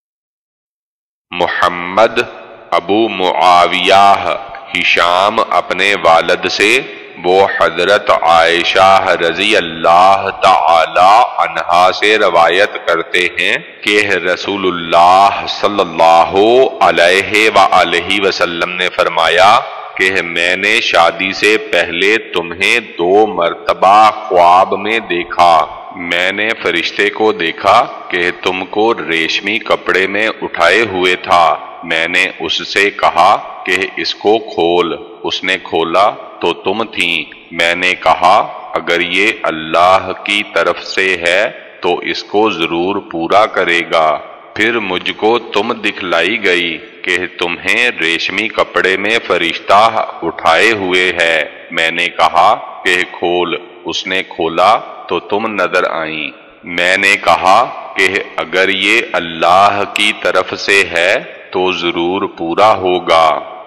محمد ابو معاویہ، ہشام اپنے والد سے، وہ حضرت عائشہ رضی اللہ تعالی عنہا سے روایت کرتے ہیں کہ رسول اللہ صلی اللہ علیہ وآلہ وسلم نے فرمایا کہ میں نے شادی سے پہلے تمہیں 2 مرتبہ خواب میں دیکھا۔ میں نے فرشتے کو دیکھا کہ تم کو ریشمی کپڑے میں اٹھائے ہوئے تھا۔ میں نے اس سے کہا کہ اس کو کھول۔ اس نے کھولا تو تم تھیں۔ میں نے کہا، اگر یہ اللہ کی طرف سے ہے تو اس کو ضرور پورا کرے گا۔ پھر مجھ کو تم دکھلائی گئی کہ تمہیں ریشمی کپڑے میں فرشتہ اٹھائے ہوئے ہے۔ میں نے کہا کہ کھول۔ اس نے کھولا تو تم نظر آئیں۔ میں نے کہا کہ اگر یہ اللہ کی طرف سے ہے تو ضرور پورا ہوگا۔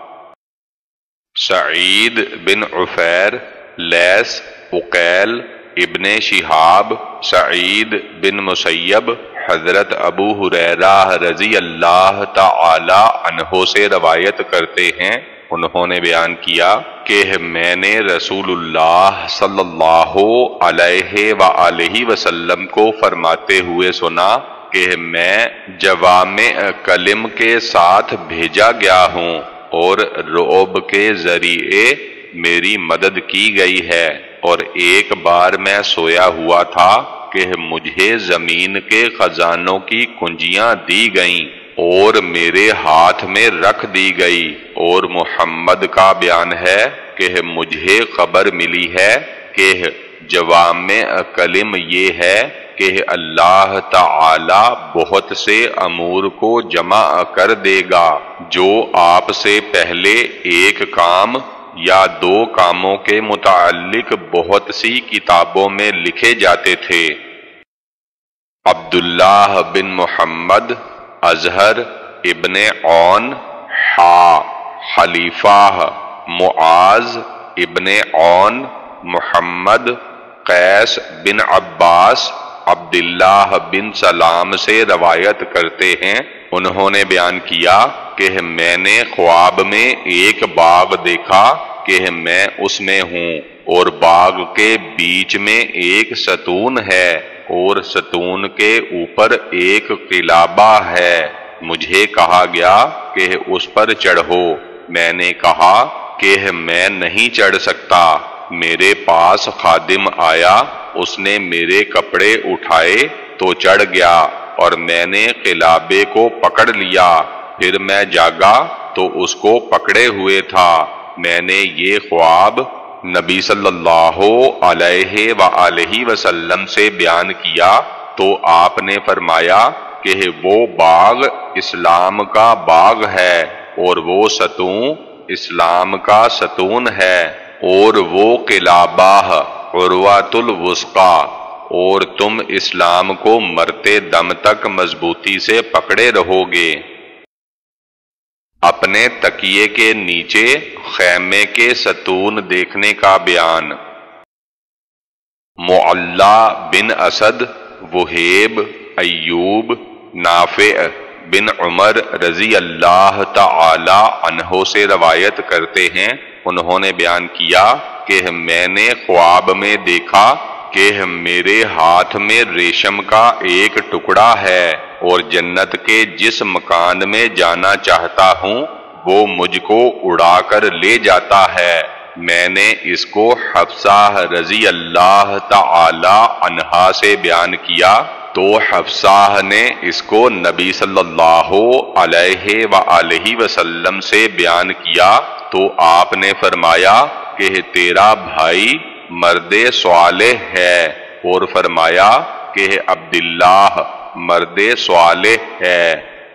سعید بن عفیر، لیث، عقیل، ابن شہاب، سعید بن مسیب حضرت ابو ہریرہ رضی اللہ تعالی عنہ سے روایت کرتے ہیں، انہوں نے بیان کیا کہ میں نے رسول اللہ صلی اللہ علیہ وآلہ وسلم کو فرماتے ہوئے سنا کہ میں جوامع کلم کے ساتھ بھیجا گیا ہوں اور رعب کے ذریعے میری مدد کی گئی ہے، اور ایک بار میں سویا ہوا تھا کہ مجھے زمین کے خزانوں کی کنجیاں دی گئیں اور میرے ہاتھ میں رکھ دی گئی، اور محمد کا بیان ہے کہ مجھے خبر ملی ہے کہ جوامع کلم یہ ہے کہ اللہ تعالی بہت سے امور کو جمع کر دے گا جو آپ سے پہلے ایک کام یا دو کاموں کے متعلق بہت سی کتابوں میں لکھے جاتے تھے۔ عبداللہ بن محمد، اظہر ابن عون، خلیفہ معاذ ابن عون، محمد قیس بن عباس عبداللہ بن سلام سے روایت کرتے ہیں، انہوں نے بیان کیا کہ میں نے خواب میں ایک باغ دیکھا کہ میں اس میں ہوں، اور باغ کے بیچ میں ایک ستون ہے اور ستون کے اوپر ایک قلابہ ہے۔ مجھے کہا گیا کہ اس پر چڑھو۔ میں نے کہا کہ میں نہیں چڑھ سکتا۔ میرے پاس خادم آیا، اس نے میرے کپڑے اٹھائے تو چڑھ گیا اور میں نے قلابے کو پکڑ لیا۔ پھر میں جاگا تو اس کو پکڑے ہوئے تھا۔ میں نے یہ خواب نبی صلی اللہ علیہ وآلہ وسلم سے بیان کیا تو آپ نے فرمایا کہ وہ باغ اسلام کا باغ ہے اور وہ ستون اسلام کا ستون ہے، اور وہ قلابہ عروۃ الوثقی، اور تم اسلام کو مرتے دم تک مضبوطی سے پکڑے رہو گے۔ اپنے تکیے کے نیچے خیمے کے ستون دیکھنے کا بیان۔ معلّہ بن اسد، وہیب، ایوب، نافع بن عمر رضی اللہ تعالی عنہ سے روایت کرتے ہیں، انہوں نے بیان کیا کہ میں نے خواب میں دیکھا کہ میرے ہاتھ میں ریشم کا ایک ٹکڑا ہے اور جنت کے جس مکان میں جانا چاہتا ہوں وہ مجھ کو اڑا کر لے جاتا ہے۔ میں نے اس کو حفصہ رضی اللہ تعالی عنہا سے بیان کیا تو حفصہ نے اس کو نبی صلی اللہ علیہ وآلہ وسلم سے بیان کیا تو آپ نے فرمایا کہ تیرا بھائی مرد صالح ہے، اور فرمایا کہ عبداللہ مرد صالح ہے۔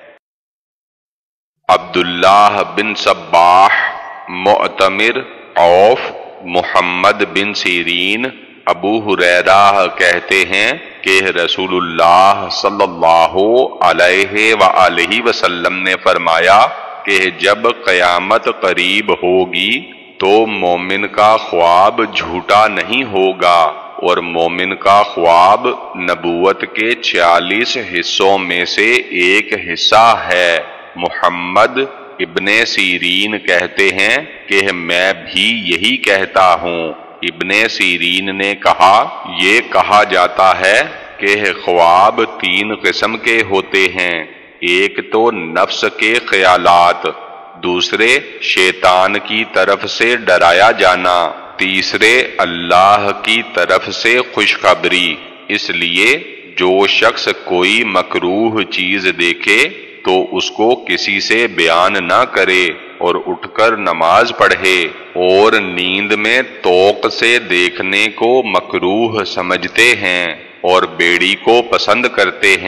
عبداللہ بن صباح، معتمر، عوف، محمد بن سیرین، ابو ہریرہ کہتے ہیں کہ رسول اللہ صلی اللہ علیہ وآلہ وسلم نے فرمایا کہ جب قیامت قریب ہوگی تو مومن کا خواب جھوٹا نہیں ہوگا، اور مومن کا خواب نبوت کے 46 حصوں میں سے ایک حصہ ہے۔ محمد ابن سیرین کہتے ہیں کہ میں بھی یہی کہتا ہوں۔ ابن سیرین نے کہا، یہ کہا جاتا ہے کہ خواب 3 قسم کے ہوتے ہیں، ایک تو نفس کے خیالات، دوسرے شیطان کی طرف سے ڈرایا جانا، تیسرے اللہ کی طرف سے خوشخبری۔ اس لیے جو شخص کوئی مکروہ چیز دیکھے تو اس کو کسی سے بیان نہ کرے اور اٹھ کر نماز پڑھے، اور نیند میں توق سے دیکھنے کو مکروہ سمجھتے ہیں اور بیڑی کو پسند کرتے ہیں،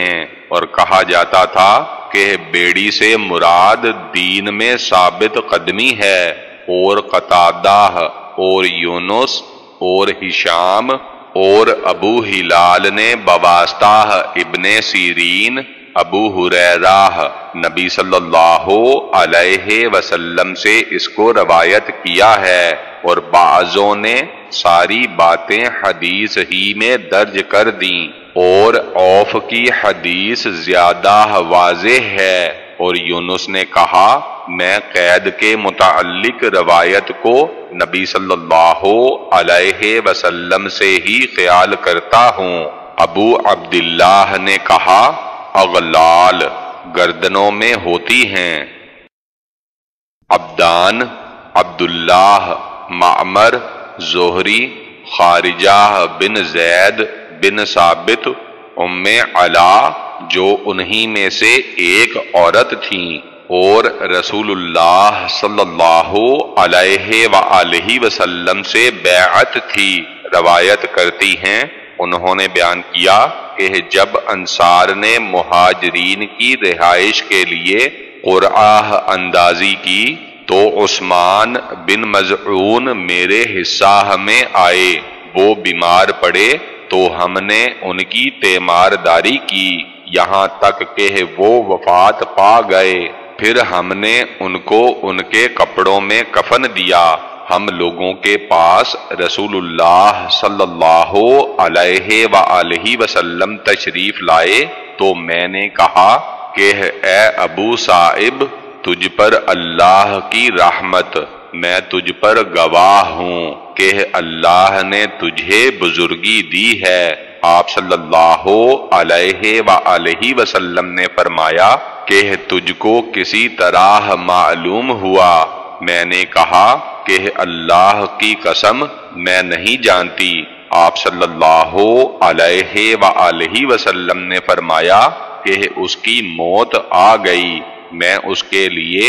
اور کہا جاتا تھا کہ بیڑی سے مراد دین میں ثابت قدمی ہے، اور قتادہ اور یونس اور ہشام اور ابو ہلال نے بواسطہ ابن سیرین ابو ہریرہ نبی صلی اللہ علیہ وسلم سے اس کو روایت کیا ہے، اور بعضوں نے ساری باتیں حدیث ہی میں درج کر دیں، اور عوف کی حدیث زیادہ واضح ہے، اور یونس نے کہا میں قید کے متعلق روایت کو نبی صلی اللہ علیہ وسلم سے ہی خیال کرتا ہوں۔ ابو عبداللہ نے کہا اغلال گردنوں میں ہوتی ہیں۔ عبدان عبداللہ معمر زہری خارجہ بن زید بن ثابت ام علا جو انہی میں سے ایک عورت تھیں اور رسول اللہ صلی اللہ علیہ وآلہ وسلم سے بیعت تھی، روایت کرتی ہیں انہوں نے بیان کیا کہ جب انصار نے مہاجرین کی رہائش کے لیے قرعہ اندازی کی تو عثمان بن مظعون میرے حصہ میں آئے، وہ بیمار پڑے تو ہم نے ان کی تیمارداری کی یہاں تک کہ وہ وفات پا گئے، پھر ہم نے ان کو ان کے کپڑوں میں کفن دیا۔ ہم لوگوں کے پاس رسول اللہ صلی اللہ علیہ وآلہ وسلم تشریف لائے تو میں نے کہا کہ اے ابو صائب تجھ پر اللہ کی رحمت، میں تجھ پر گواہ ہوں کہ اللہ نے تجھے بزرگی دی ہے۔ آپ صلی اللہ علیہ وآلہ وسلم نے فرمایا کہ تجھ کو کسی طرح معلوم ہوا؟ میں نے کہا کہ اللہ کی قسم میں نہیں جانتی۔ آپ صلی اللہ علیہ وآلہ وسلم نے فرمایا کہ اس کی موت آ گئی، میں اس کے لیے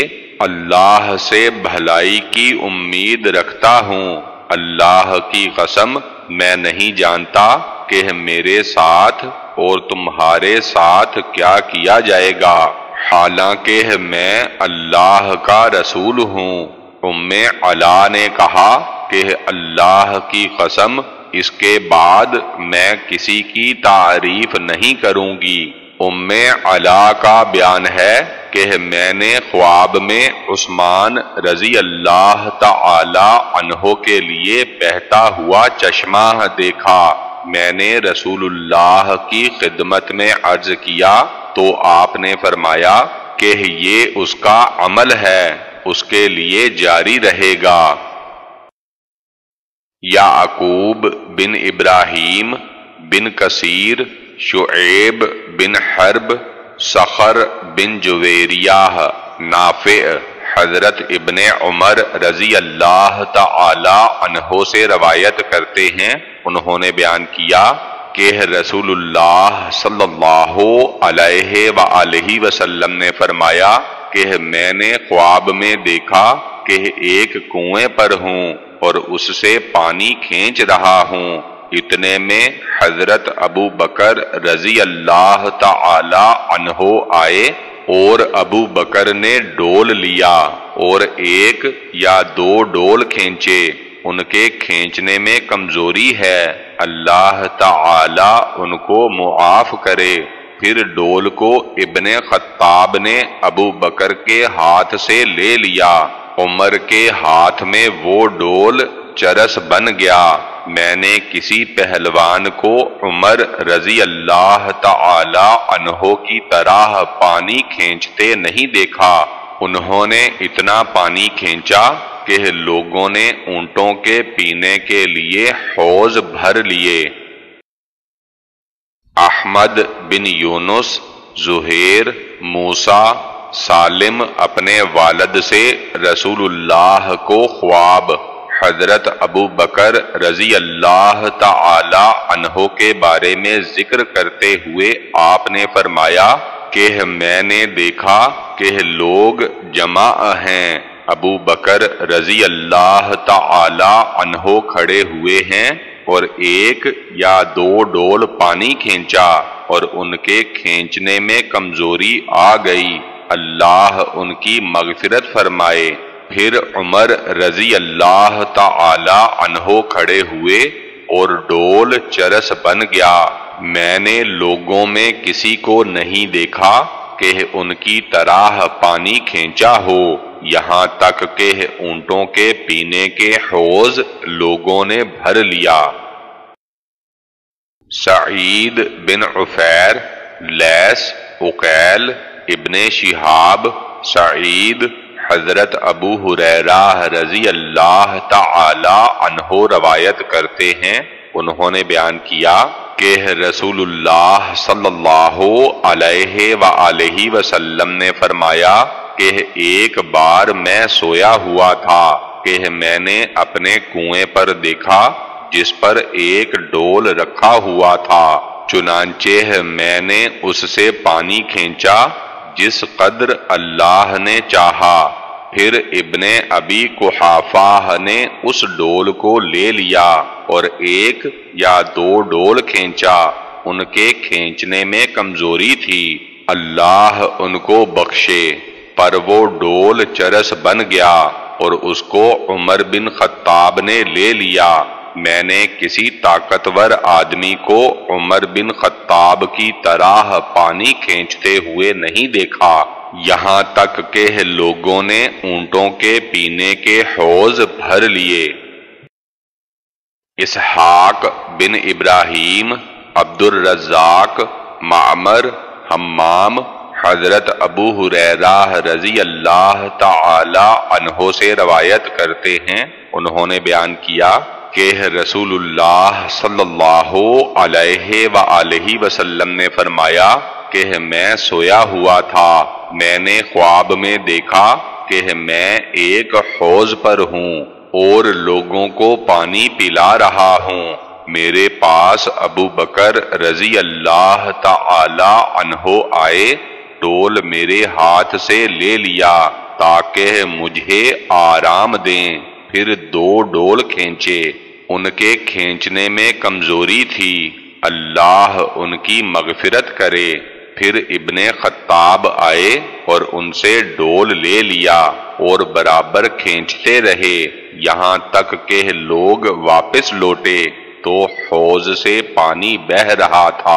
اللہ سے بھلائی کی امید رکھتا ہوں۔ اللہ کی قسم میں نہیں جانتا کہ میرے ساتھ اور تمہارے ساتھ کیا کیا جائے گا، حالانکہ میں اللہ کا رسول ہوں۔ ام علا نے کہا کہ اللہ کی قسم اس کے بعد میں کسی کی تعریف نہیں کروں گی۔ ام علا کا بیان ہے کہ میں نے خواب میں عثمان رضی اللہ تعالی عنہ کے لیے بہتا ہوا چشمہ دیکھا۔ میں نے رسول اللہ کی خدمت میں عرض کیا تو آپ نے فرمایا کہ یہ اس کا عمل ہے، اس کے لیے جاری رہے گا۔ یعقوب بن ابراہیم بن کثیر شعیب بن حرب صخر بن جویریہ نافع حضرت ابن عمر رضی اللہ تعالی عنہ سے روایت کرتے ہیں، انہوں نے بیان کیا کہ رسول اللہ صلی اللہ علیہ وآلہ وسلم نے فرمایا کہ میں نے خواب میں دیکھا کہ ایک کنویں پر ہوں اور اس سے پانی کھینچ رہا ہوں، اتنے میں حضرت ابو بکر رضی اللہ تعالی عنہ آئے اور ابو بکر نے ڈول لیا اور ایک یا دو ڈول کھینچے، ان کے کھینچنے میں کمزوری ہے، اللہ تعالی ان کو معاف کرے۔ پھر ڈول کو ابن خطاب نے ابو بکر کے ہاتھ سے لے لیا، عمر کے ہاتھ میں وہ ڈول چرس بن گیا۔ میں نے کسی پہلوان کو عمر رضی اللہ تعالی عنہ کی طرح پانی کھینچتے نہیں دیکھا، انہوں نے اتنا پانی کھینچا کہ لوگوں نے اونٹوں کے پینے کے لیے حوض بھر لیے۔ احمد بن یونس زہیر موسیٰ سالم اپنے والد سے رسول اللہ کو خواب حضرت ابو بکر رضی اللہ تعالی عنہ کے بارے میں ذکر کرتے ہوئے آپ نے فرمایا کہ میں نے دیکھا کہ لوگ جمع ہیں، ابو بکر رضی اللہ تعالی عنہ کھڑے ہوئے ہیں اور ایک یا دو ڈول پانی کھینچا، اور ان کے کھینچنے میں کمزوری آ گئی، اللہ ان کی مغفرت فرمائے۔ پھر عمر رضی اللہ تعالی عنہ کھڑے ہوئے اور ڈول چرس بن گیا۔ میں نے لوگوں میں کسی کو نہیں دیکھا کہ ان کی طرح پانی کھینچا ہو، یہاں تک کہ اونٹوں کے پینے کے حوض لوگوں نے بھر لیا۔ سعید بن عفیر، لیث، عقیل، ابن شہاب، سعید، حضرت ابو ہریرہ رضی اللہ تعالی عنہ روایت کرتے ہیں، انہوں نے بیان کیا کہ رسول اللہ صلی اللہ علیہ وآلہ وسلم نے فرمایا کہ ایک بار میں سویا ہوا تھا کہ میں نے اپنے کنویں پر دیکھا جس پر ایک ڈول رکھا ہوا تھا، چنانچہ میں نے اس سے پانی کھینچا جس قدر اللہ نے چاہا۔ پھر ابن ابی قحافہ نے اس ڈول کو لے لیا اور ایک یا دو ڈول کھینچا، ان کے کھینچنے میں کمزوری تھی، اللہ ان کو بخشے، پر وہ ڈول چرس بن گیا اور اس کو عمر بن خطاب نے لے لیا۔ میں نے کسی طاقتور آدمی کو عمر بن خطاب کی طرح پانی کھینچتے ہوئے نہیں دیکھا، یہاں تک کہ لوگوں نے اونٹوں کے پینے کے حوض بھر لیے۔ اسحاق بن ابراہیم، عبد الرزاق، معمر، حمام، حضرت ابو ہریرہ رضی اللہ تعالی عنہ سے روایت کرتے ہیں، انہوں نے بیان کیا کہ رسول اللہ صلی اللہ علیہ وآلہ وسلم نے فرمایا کہ میں سویا ہوا تھا، میں نے خواب میں دیکھا کہ میں ایک حوض پر ہوں اور لوگوں کو پانی پلا رہا ہوں، میرے پاس ابو بکر رضی اللہ تعالی عنہ آئے، ڈول میرے ہاتھ سے لے لیا تاکہ مجھے آرام دیں، پھر دو ڈول کھینچے، ان کے کھینچنے میں کمزوری تھی، اللہ ان کی مغفرت کرے۔ پھر ابن خطاب آئے اور ان سے ڈول لے لیا اور برابر کھینچتے رہے، یہاں تک کہ لوگ واپس لوٹے تو حوض سے پانی بہہ رہا تھا۔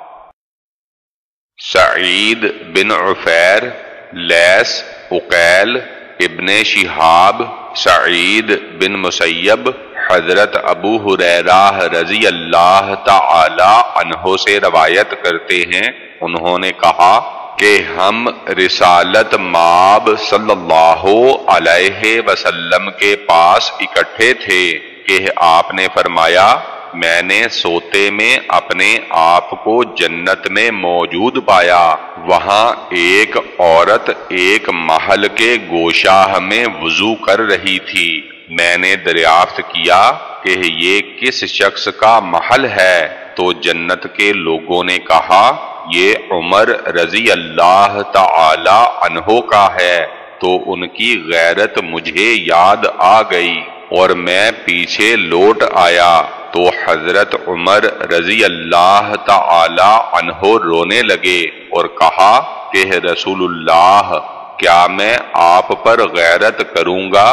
سعید بن عفیر، لیث، عقیل، ابن شہاب، سعید بن مسیب، حضرت ابو ہریرہ رضی اللہ تعالی عنہ سے روایت کرتے ہیں، انہوں نے کہا کہ ہم رسالت مآب صلی اللہ علیہ وسلم کے پاس اکٹھے تھے کہ آپ نے فرمایا، میں نے سوتے میں اپنے آپ کو جنت میں موجود پایا، وہاں ایک عورت ایک محل کے گوشاہ میں وضو کر رہی تھی، میں نے دریافت کیا کہ یہ کس شخص کا محل ہے، تو جنت کے لوگوں نے کہا یہ عمر رضی اللہ تعالی عنہ کا ہے، تو ان کی غیرت مجھے یاد آ گئی اور میں پیچھے لوٹ آیا تو حضرت عمر رضی اللہ تعالی عنہ رونے لگے اور کہا کہ رسول اللہ، کیا میں آپ پر غیرت کروں گا؟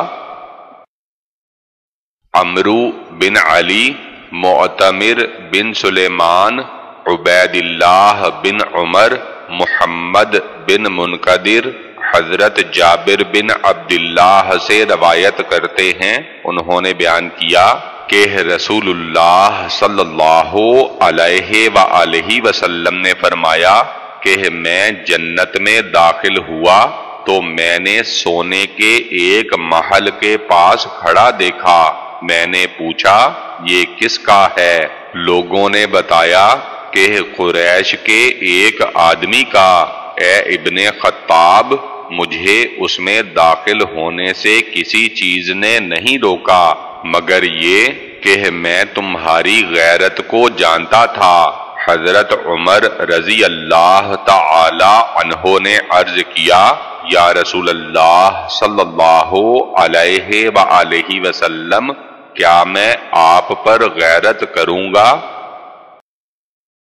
عمرو بن علی، معتمر بن سلیمان، عبید اللہ بن عمر، محمد بن منقدر، حضرت جابر بن عبداللہ سے روایت کرتے ہیں، انہوں نے بیان کیا کہ رسول اللہ صلی اللہ علیہ وآلہ وسلم نے فرمایا کہ میں جنت میں داخل ہوا تو میں نے سونے کے ایک محل کے پاس کھڑا دیکھا، میں نے پوچھا یہ کس کا ہے؟ لوگوں نے بتایا کہ قریش کے ایک آدمی کا۔ اے ابن خطاب، مجھے اس میں داخل ہونے سے کسی چیز نے نہیں روکا مگر یہ کہ میں تمہاری غیرت کو جانتا تھا۔ حضرت عمر رضی اللہ تعالی عنہ نے عرض کیا، یا رسول اللہ صلی اللہ علیہ وآلہ وسلم، کیا میں آپ پر غیرت کروں گا؟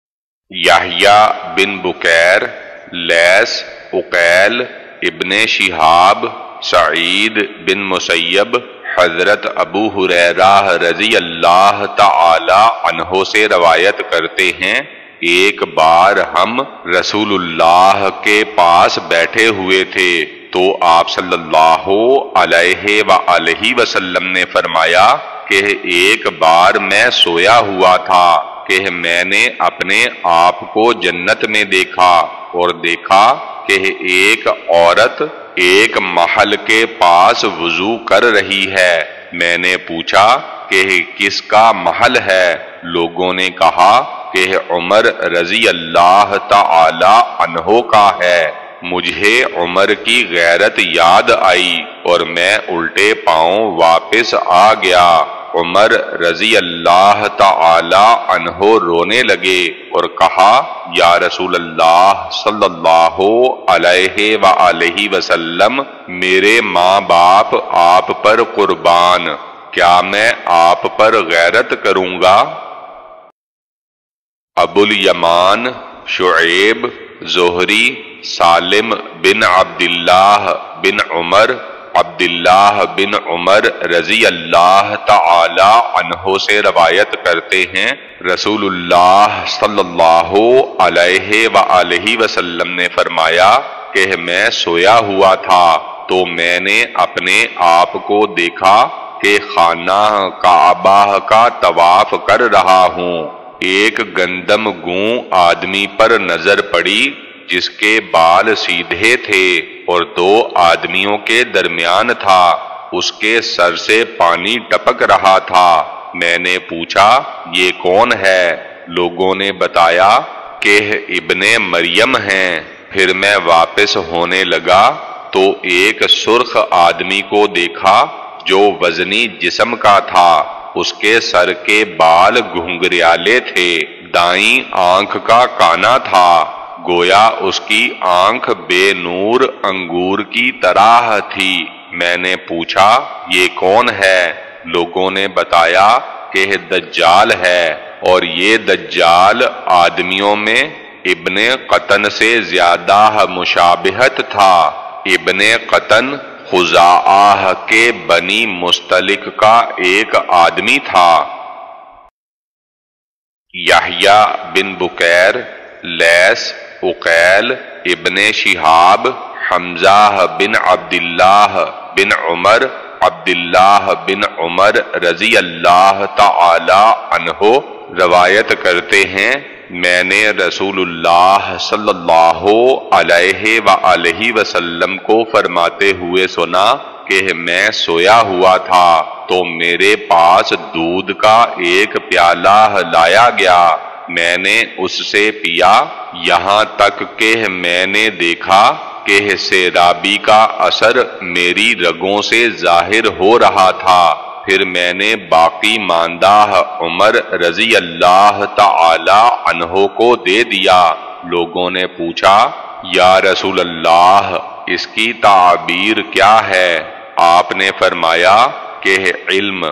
یحییٰ بن بکیر، لیث، عقیل، ابن شہاب، سعید بن مسیب، حضرت ابو ہریرہ رضی اللہ تعالی عنہ سے روایت کرتے ہیں، ایک بار ہم رسول اللہ کے پاس بیٹھے ہوئے تھے تو آپ صلی اللہ علیہ وآلہ وسلم نے فرمایا کہ ایک بار میں سویا ہوا تھا کہ میں نے اپنے آپ کو جنت میں دیکھا، اور دیکھا کہ ایک عورت ایک محل کے پاس وضو کر رہی ہے۔ میں نے پوچھا کہ کس کا محل ہے؟ لوگوں نے کہا کہ عمر رضی اللہ تعالی عنہ کا ہے۔ مجھے عمر کی غیرت یاد آئی اور میں الٹے پاؤں واپس آ گیا۔ عمر رضی اللہ تعالی عنہ رونے لگے اور کہا، یا رسول اللہ صلی اللہ علیہ وآلہ وسلم، میرے ماں باپ آپ پر قربان، کیا میں آپ پر غیرت کروں گا؟ ابو الیمان، شعیب، زہری، سالم بن عبداللہ بن عمر، عبداللہ بن عمر رضی اللہ تعالی عنہ سے روایت کرتے ہیں، رسول اللہ صلی اللہ علیہ وآلہ وسلم نے فرمایا کہ میں سویا ہوا تھا تو میں نے اپنے آپ کو دیکھا کہ خانہ کعبہ کا طواف کر رہا ہوں۔ ایک گندم گوں آدمی پر نظر پڑی جس کے بال سیدھے تھے اور دو آدمیوں کے درمیان تھا، اس کے سر سے پانی ٹپک رہا تھا۔ میں نے پوچھا، یہ کون ہے؟ لوگوں نے بتایا کہ ابن مریم ہیں۔ پھر میں واپس ہونے لگا تو ایک سرخ آدمی کو دیکھا جو وزنی جسم کا تھا، اس کے سر کے بال گھنگریالے تھے، دائیں آنکھ کا کانا تھا، گویا اس کی آنکھ بے نور انگور کی طرح تھی۔ میں نے پوچھا، یہ کون ہے؟ لوگوں نے بتایا کہ دجال ہے، اور یہ دجال آدمیوں میں ابن قطن سے زیادہ مشابہت تھا۔ ابن قطن خزاعہ کے بنی مستلق کا ایک آدمی تھا۔ یحییٰ بن بکیر، لیث، عقیل، ابن شہاب، حمزہ بن عبداللہ بن عمر، عبداللہ بن عمر رضی اللہ تعالی عنہ روایت کرتے ہیں، میں نے رسول اللہ صلی اللہ علیہ وآلہ وسلم کو فرماتے ہوئے سنا کہ میں سویا ہوا تھا تو میرے پاس دودھ کا ایک پیالہ لایا گیا، میں نے اس سے پیا یہاں تک کہ میں نے دیکھا کہ سیرابی کا اثر میری رگوں سے ظاہر ہو رہا تھا۔ پھر میں نے باقی ماندہ عمر رضی اللہ تعالی عنہ کو دے دیا۔ لوگوں نے پوچھا، یا رسول اللہ، اس کی تعبیر کیا ہے؟ آپ نے فرمایا کہ علم۔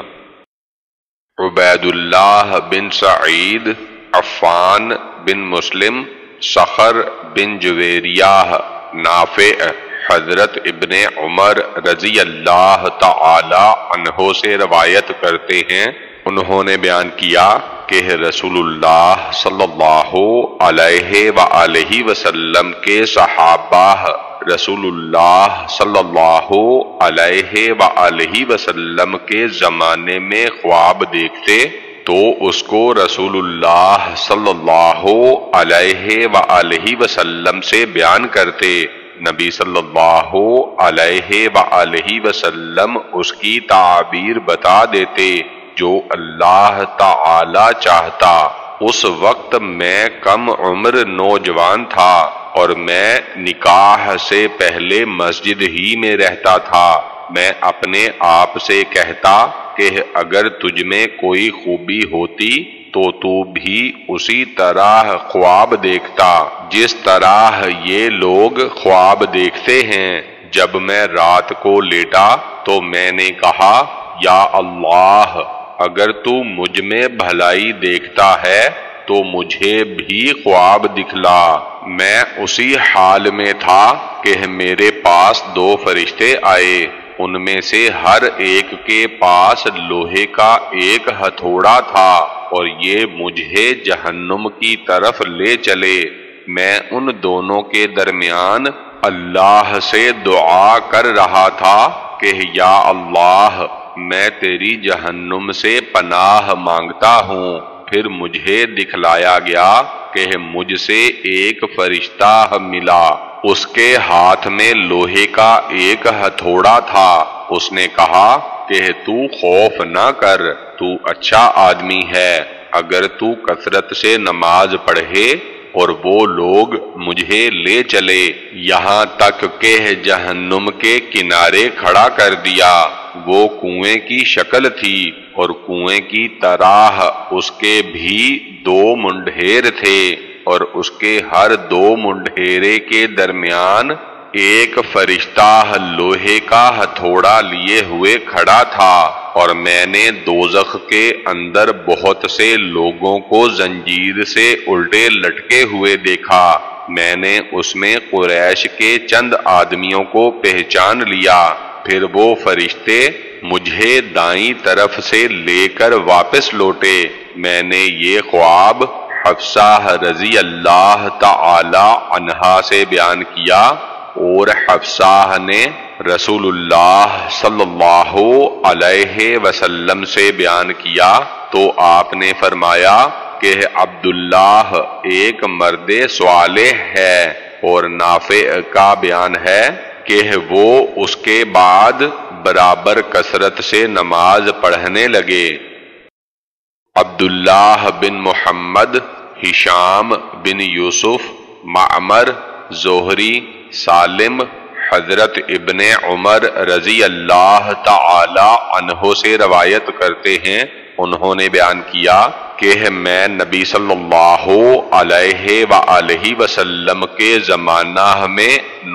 عبید اللہ بن سعید، عفان بن مسلم، صخر بن جویریہ، نافع، حضرت ابن عمر رضی اللہ تعالی عنہ سے روایت کرتے ہیں، انہوں نے بیان کیا کہ رسول اللہ صلی اللہ علیہ وآلہ وسلم کے صحابہ رسول اللہ صلی اللہ علیہ وآلہ وسلم کے زمانے میں خواب دیکھتے تو اس کو رسول اللہ صلی اللہ علیہ وآلہ وسلم سے بیان کرتے۔ نبی صلی اللہ علیہ وآلہ وسلم اس کی تعبیر بتا دیتے جو اللہ تعالی چاہتا۔ اس وقت میں کم عمر نوجوان تھا اور میں نکاح سے پہلے مسجد ہی میں رہتا تھا۔ میں اپنے آپ سے کہتا کہ اگر تجھ میں کوئی خوبی ہوتی تو بھی اسی طرح خواب دیکھتا جس طرح یہ لوگ خواب دیکھتے ہیں۔ جب میں رات کو لیٹا تو میں نے کہا، یا اللہ، اگر تو مجھ میں بھلائی دیکھتا ہے تو مجھے بھی خواب دکھلا۔ میں اسی حال میں تھا کہ میرے پاس دو فرشتے آئے، ان میں سے ہر ایک کے پاس لوہے کا ایک ہتھوڑا تھا اور یہ مجھے جہنم کی طرف لے چلے۔ میں ان دونوں کے درمیان اللہ سے دعا کر رہا تھا کہ یا اللہ، میں تیری جہنم سے پناہ مانگتا ہوں۔ پھر مجھے دکھلایا گیا کہ مجھ سے ایک فرشتہ ملا، اس کے ہاتھ میں لوہے کا ایک ہتھوڑا تھا۔ اس نے کہا کہ تو خوف نہ کر، تو اچھا آدمی ہے۔ اگر تو کثرت سے نماز پڑھے اور وہ لوگ مجھے لے چلے یہاں تک کہ جہنم کے کنارے کھڑا کر دیا۔ وہ کنویں کی شکل تھی اور کنویں کی طرح اس کے بھی دو منڈھیر تھے، اور اس کے ہر دو منڈھیرے کے درمیان ایک فرشتہ لوہے کا ہتھوڑا لیے ہوئے کھڑا تھا۔ اور میں نے دوزخ کے اندر بہت سے لوگوں کو زنجیر سے الٹے لٹکے ہوئے دیکھا۔ میں نے اس میں قریش کے چند آدمیوں کو پہچان لیا۔ پھر وہ فرشتے مجھے دائیں طرف سے لے کر واپس لوٹے۔ میں نے یہ خواب حفصہ رضی اللہ تعالی عنہا سے بیان کیا، اور حفصہ نے رسول اللہ صلی اللہ علیہ وسلم سے بیان کیا تو آپ نے فرمایا کہ عبداللہ ایک مرد صالح ہے، اور نافع کا بیان ہے کہ وہ اس کے بعد برابر کثرت سے نماز پڑھنے لگے۔ عبداللہ بن محمد، ہشام بن یوسف، معمر، زہری، سالم حضرت ابن عمر رضی اللہ تعالی عنہ سے روایت کرتے ہیں، انہوں نے بیان کیا کہ میں نبی صلی اللہ علیہ وآلہ وسلم کے زمانہ میں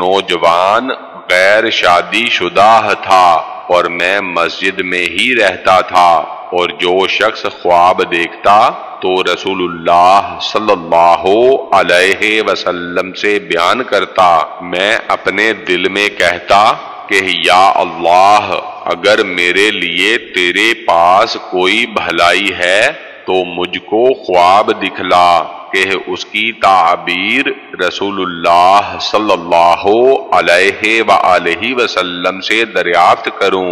نوجوان غیر شادی شدہ تھا، اور میں مسجد میں ہی رہتا تھا، اور جو شخص خواب دیکھتا تو رسول اللہ صلی اللہ علیہ وسلم سے بیان کرتا۔ میں اپنے دل میں کہتا کہ یا اللہ، اگر میرے لیے تیرے پاس کوئی بھلائی ہے تو مجھ کو خواب دکھلا کہ اس کی تعبیر رسول اللہ صلی اللہ علیہ وآلہ وسلم سے دریافت کروں۔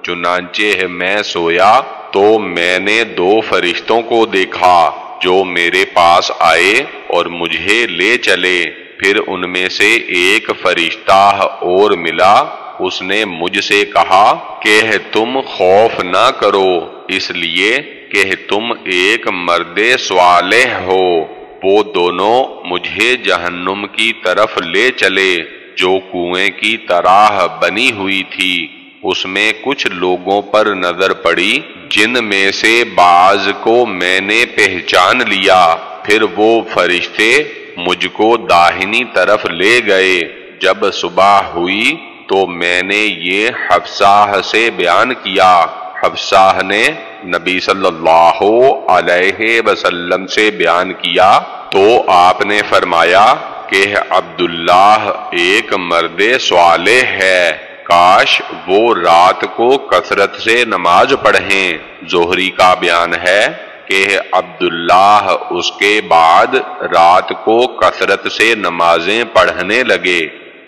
چنانچہ میں سویا تو میں نے دو فرشتوں کو دیکھا جو میرے پاس آئے اور مجھے لے چلے۔ پھر ان میں سے ایک فرشتہ اور ملا، اس نے مجھ سے کہا کہ تم خوف نہ کرو، اس لیے کہ تم ایک مرد صالح ہو۔ وہ دونوں مجھے جہنم کی طرف لے چلے جو کنویں کی طرح بنی ہوئی تھی۔ اس میں کچھ لوگوں پر نظر پڑی جن میں سے بعض کو میں نے پہچان لیا۔ پھر وہ فرشتے مجھ کو داہنی طرف لے گئے۔ جب صبح ہوئی تو میں نے یہ حفصہ سے بیان کیا۔ حفصہ نے نبی صلی اللہ علیہ وسلم سے بیان کیا تو آپ نے فرمایا کہ عبداللہ ایک مرد صالح ہے، کاش وہ رات کو کثرت سے نماز پڑھیں۔ زہری کا بیان ہے کہ عبداللہ اس کے بعد رات کو کثرت سے نمازیں پڑھنے لگے۔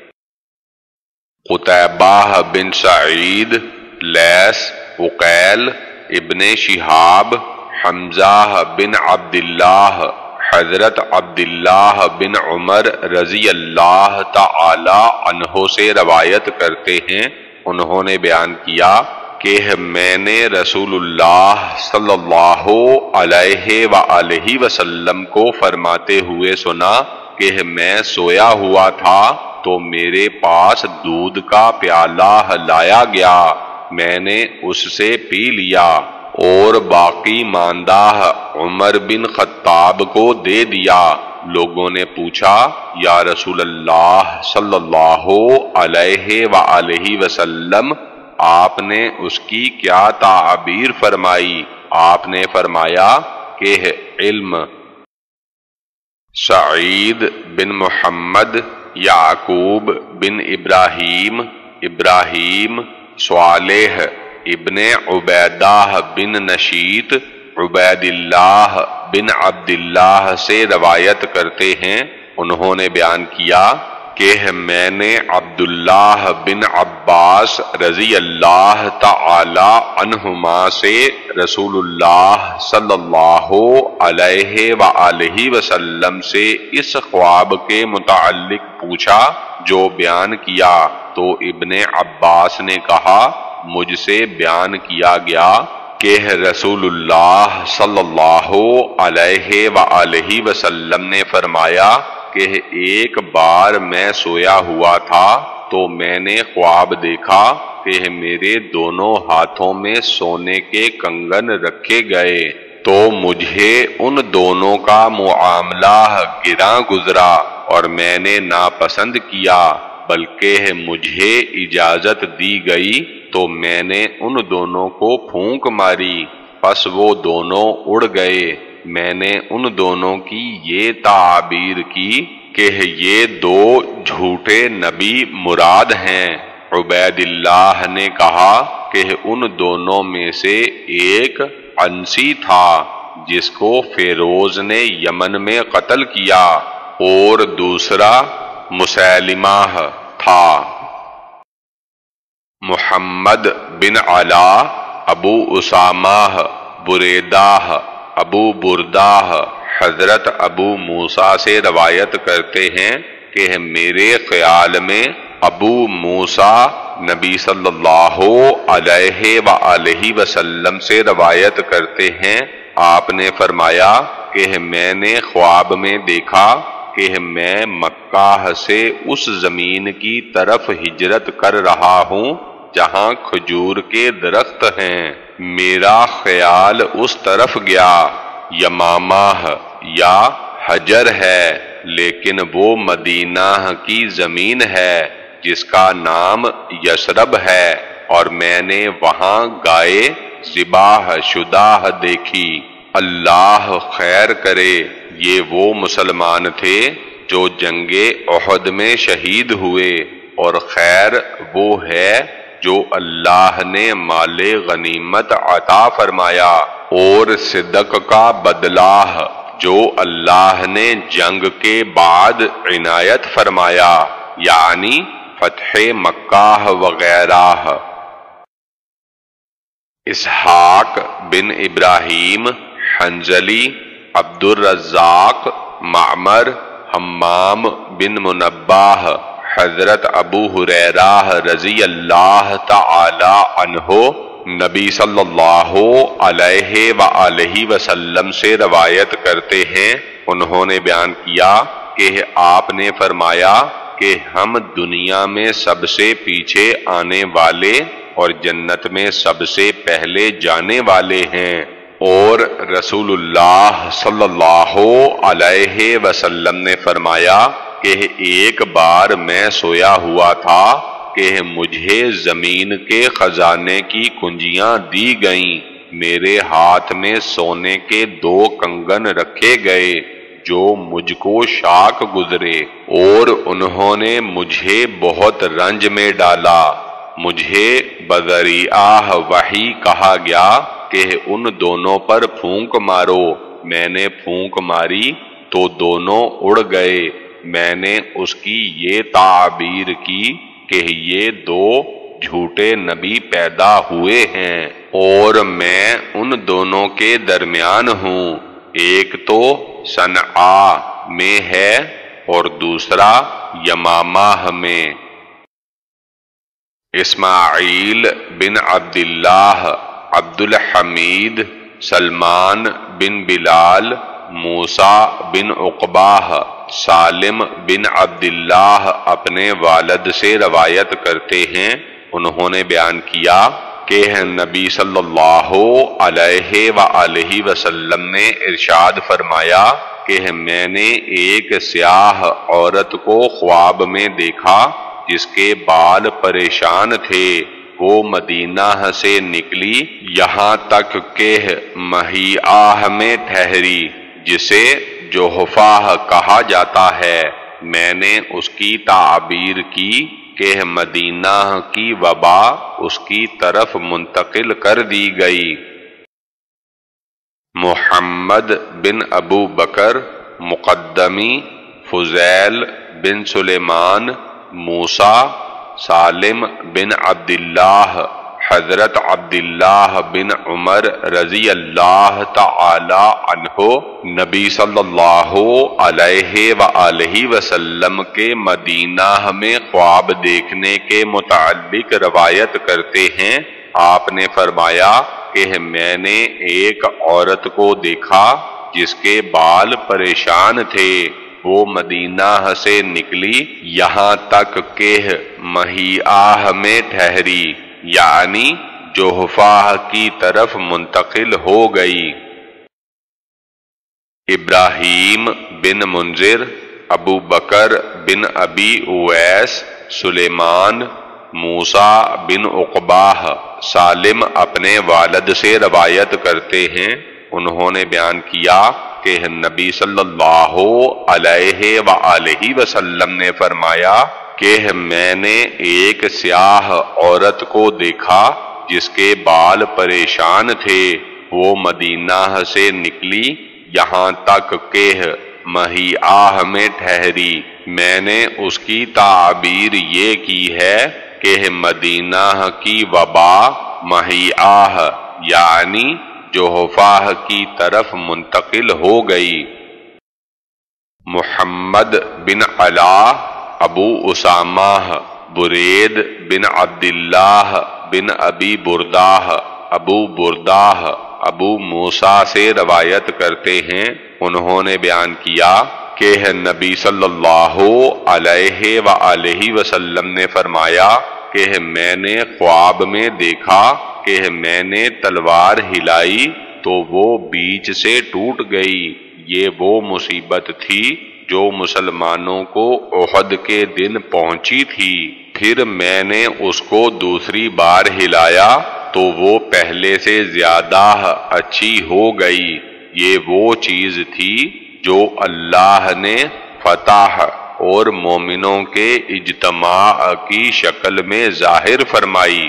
قتیبہ بن سعید، لیث، عقیل، ابن شہاب، حمزہ بن عبداللہ، حضرت عبداللہ بن عمر رضی اللہ تعالی عنہ سے روایت کرتے ہیں، انہوں نے بیان کیا کہ میں نے رسول اللہ صلی اللہ علیہ وآلہ وسلم کو فرماتے ہوئے سنا کہ میں سویا ہوا تھا تو میرے پاس دودھ کا پیالہ لایا گیا، میں نے اس سے پی لیا اور باقی ماندہ عمر بن خطاب کو دے دیا۔ لوگوں نے پوچھا یا رسول اللہ صلی اللہ علیہ وآلہ وسلم، آپ نے اس کی کیا تعبیر فرمائی؟ آپ نے فرمایا کہ علم سعید بن محمد، یعقوب بن ابراہیم، ابراہیم صالح ابن عبیدہ بن نشیط، عبید اللہ بن عبداللہ سے روایت کرتے ہیں، انہوں نے بیان کیا کہ میں نے عبداللہ بن عباس رضی اللہ تعالی عنہما سے رسول اللہ صلی اللہ علیہ وآلہ وسلم سے اس خواب کے متعلق پوچھا جو بیان کیا، تو ابن عباس نے کہا مجھ سے بیان کیا گیا کہ رسول اللہ صلی اللہ علیہ وآلہ وسلم نے فرمایا کہ ایک بار میں سویا ہوا تھا تو میں نے خواب دیکھا کہ میرے دونوں ہاتھوں میں سونے کے کنگن رکھے گئے، تو مجھے ان دونوں کا معاملہ گراں گزرا اور میں نے ناپسند کیا، بلکہ مجھے اجازت دی گئی تو میں نے ان دونوں کو پھونک ماری، پس وہ دونوں اڑ گئے۔ میں نے ان دونوں کی یہ تعبیر کی کہ یہ دو جھوٹے نبی مراد ہیں۔ عبید اللہ نے کہا کہ ان دونوں میں سے ایک عنسی تھا جس کو فیروز نے یمن میں قتل کیا، اور دوسرا مسیلمہ تھا۔ محمد بن علا، ابو اسامہ، بریدہ، ابو بردہ حضرت ابو موسیٰ سے روایت کرتے ہیں کہ میرے خیال میں ابو موسیٰ نبی صلی اللہ علیہ وآلہ وسلم سے روایت کرتے ہیں، آپ نے فرمایا کہ میں نے خواب میں دیکھا کہ میں مکہ سے اس زمین کی طرف ہجرت کر رہا ہوں جہاں کھجور کے درخت ہیں، میرا خیال اس طرف گیا، یمامہ یا حجر ہے، لیکن وہ مدینہ کی زمین ہے جس کا نام یثرب ہے، اور میں نے وہاں گائے ذبح شدہ دیکھی۔ اللہ خیر کرے، یہ وہ مسلمان تھے جو جنگ احد میں شہید ہوئے، اور خیر وہ ہے جو اللہ نے مال غنیمت عطا فرمایا، اور صدق کا بدلہ جو اللہ نے جنگ کے بعد عنایت فرمایا، یعنی فتح مکہ وغیرہ۔ اسحاق بن ابراہیم حنظلی، عبد الرزاق، معمر، حمام بن منبہ، حضرت ابو ہریرہ رضی اللہ تعالی عنہ نبی صلی اللہ علیہ وآلہ وسلم سے روایت کرتے ہیں، انہوں نے بیان کیا کہ آپ نے فرمایا کہ ہم دنیا میں سب سے پیچھے آنے والے اور جنت میں سب سے پہلے جانے والے ہیں، اور رسول اللہ صلی اللہ علیہ وسلم نے فرمایا کہ ایک بار میں سویا ہوا تھا کہ مجھے زمین کے خزانے کی کنجیاں دی گئیں، میرے ہاتھ میں سونے کے 2 کنگن رکھے گئے جو مجھ کو شاک گزرے، اور انہوں نے مجھے بہت رنج میں ڈالا۔ مجھے بذریعہ وحی کہا گیا کہ ان دونوں پر پھونک مارو، میں نے پھونک ماری تو دونوں اڑ گئے۔ میں نے اس کی یہ تعبیر کی کہ یہ 2 جھوٹے نبی پیدا ہوئے ہیں، اور میں ان دونوں کے درمیان ہوں، ایک تو صنعاء میں ہے اور دوسرا یمامہ میں۔ اسماعیل بن عبداللہ، عبد الحمید، سلمان بن بلال، موسیٰ بن عقبہ، سالم بن عبداللہ اپنے والد سے روایت کرتے ہیں، انہوں نے بیان کیا کہ نبی صلی اللہ علیہ وآلہ وسلم نے ارشاد فرمایا کہ میں نے ایک سیاہ عورت کو خواب میں دیکھا جس کے بال پریشان تھے، وہ مدینہ سے نکلی یہاں تک کہ مہیعہ میں ٹھہری، جسے جوحفہ کہا جاتا ہے، میں نے اس کی تعبیر کی کہ مدینہ کی وبا اس کی طرف منتقل کر دی گئی۔ محمد بن ابو بکر مقدمی، فضیل بن سلیمان، موسیٰ، سالم بن عبداللہ، حضرت عبداللہ بن عمر رضی اللہ تعالی عنہ نبی صلی اللہ علیہ وآلہ وسلم کے مدینہ میں خواب دیکھنے کے متعلق روایت کرتے ہیں۔ آپ نے فرمایا کہ میں نے ایک عورت کو دیکھا جس کے بال پریشان تھے، وہ مدینہ سے نکلی یہاں تک کہ مہیعہ میں ٹھہری، یعنی جوحفہ کی طرف منتقل ہو گئی۔ ابراہیم بن منذر، ابو بکر بن ابی اویس، سلیمان، موسیٰ بن عقبہ، سالم اپنے والد سے روایت کرتے ہیں، انہوں نے بیان کیا کہ نبی صلی اللہ علیہ وآلہ وسلم نے فرمایا کہ میں نے ایک سیاہ عورت کو دیکھا جس کے بال پریشان تھے، وہ مدینہ سے نکلی یہاں تک کہ مہیعہ میں ٹھہری۔ میں نے اس کی تعبیر یہ کی ہے کہ مدینہ کی وبا مہیعہ یعنی جوحفہ کی طرف منتقل ہو گئی۔ محمد بن علا، ابو اسامہ، برید بن عبداللہ بن ابی بردہ، ابو بردہ ابو موسیٰ سے روایت کرتے ہیں، انہوں نے بیان کیا کہ نبی صلی اللہ علیہ وآلہ وسلم نے فرمایا کہ میں نے خواب میں دیکھا کہ میں نے تلوار ہلائی تو وہ بیچ سے ٹوٹ گئی۔ یہ وہ مصیبت تھی جو مسلمانوں کو احد کے دن پہنچی تھی۔ پھر میں نے اس کو دوسری بار ہلایا تو وہ پہلے سے زیادہ اچھی ہو گئی۔ یہ وہ چیز تھی جو اللہ نے فتح اور مومنوں کے اجتماع کی شکل میں ظاہر فرمائی۔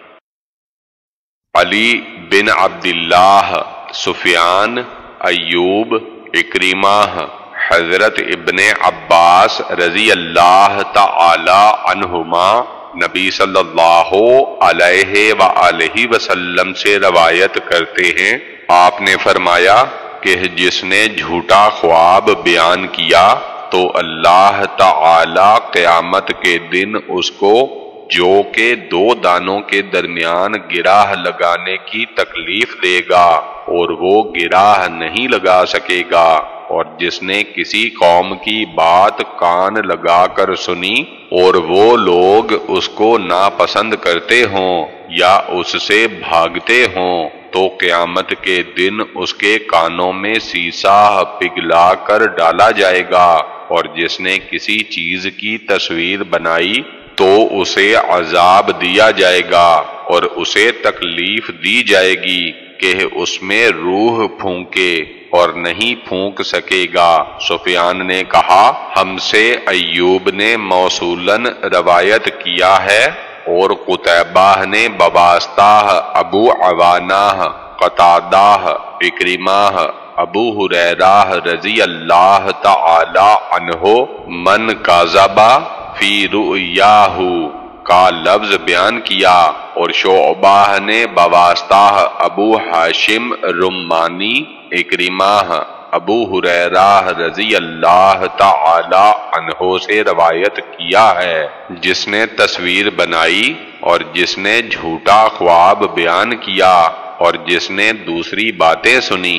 علی بن عبداللہ، سفیان، ایوب، اکرمہ، حضرت ابن عباس رضی اللہ تعالی عنہما نبی صلی اللہ علیہ وآلہ وسلم سے روایت کرتے ہیں، آپ نے فرمایا کہ جس نے جھوٹا خواب بیان کیا تو اللہ تعالی قیامت کے دن اس کو جو کہ دو دانوں کے درمیان گراہ لگانے کی تکلیف دے گا اور وہ گراہ نہیں لگا سکے گا، اور جس نے کسی قوم کی بات کان لگا کر سنی اور وہ لوگ اس کو ناپسند کرتے ہوں یا اس سے بھاگتے ہوں تو قیامت کے دن اس کے کانوں میں سیسا پگھلا کر ڈالا جائے گا، اور جس نے کسی چیز کی تصویر بنائی تو اسے عذاب دیا جائے گا اور اسے تکلیف دی جائے گی کہ اس میں روح پھونکے اور نہیں پھونک سکے گا۔ سفیان نے کہا، ہم سے ایوب نے موصولاً روایت کیا ہے اور قتیبہ نے بواسطہ ابو عوانہ، قتادہ، اکرمہ، ابو ہریرہ رضی اللہ تعالی عنہ من کذب فی رؤیاہ کا لفظ بیان کیا، اور شعبہ نے بواسطہ ابو ہاشم رمانی، اکرمہ، ابو ہریرہ رضی اللہ تعالی عنہ سے روایت کیا ہے، جس نے تصویر بنائی اور جس نے جھوٹا خواب بیان کیا اور جس نے دوسری باتیں سنی۔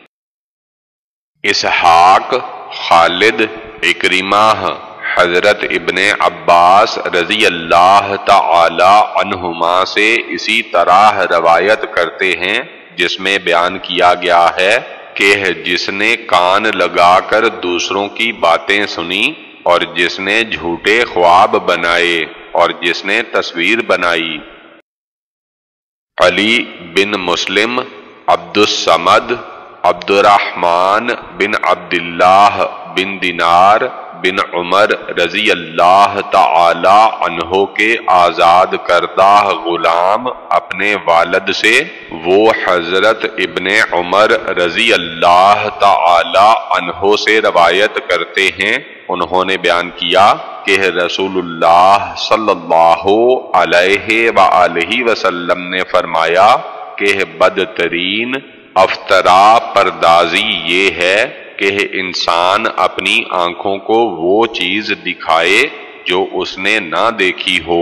اسحاق، خالد، اکرمہ، حضرت ابن عباس رضی اللہ تعالی عنہما سے اسی طرح روایت کرتے ہیں، جس میں بیان کیا گیا ہے کہ جس نے کان لگا کر دوسروں کی باتیں سنی اور جس نے جھوٹے خواب بنائے اور جس نے تصویر بنائی۔ علی بن مسلم، عبد الصمد، عبد الرحمن بن عبداللہ بن دینار بن عمر رضی اللہ تعالی عنہ کے آزاد کردہ غلام اپنے والد سے وہ حضرت ابن عمر رضی اللہ تعالی عنہ سے روایت کرتے ہیں، انہوں نے بیان کیا کہ رسول اللہ صلی اللہ علیہ وآلہ وسلم نے فرمایا کہ بدترین افطرا پردازی یہ ہے کہ انسان اپنی آنکھوں کو وہ چیز دکھائے جو اس نے نہ دیکھی ہو۔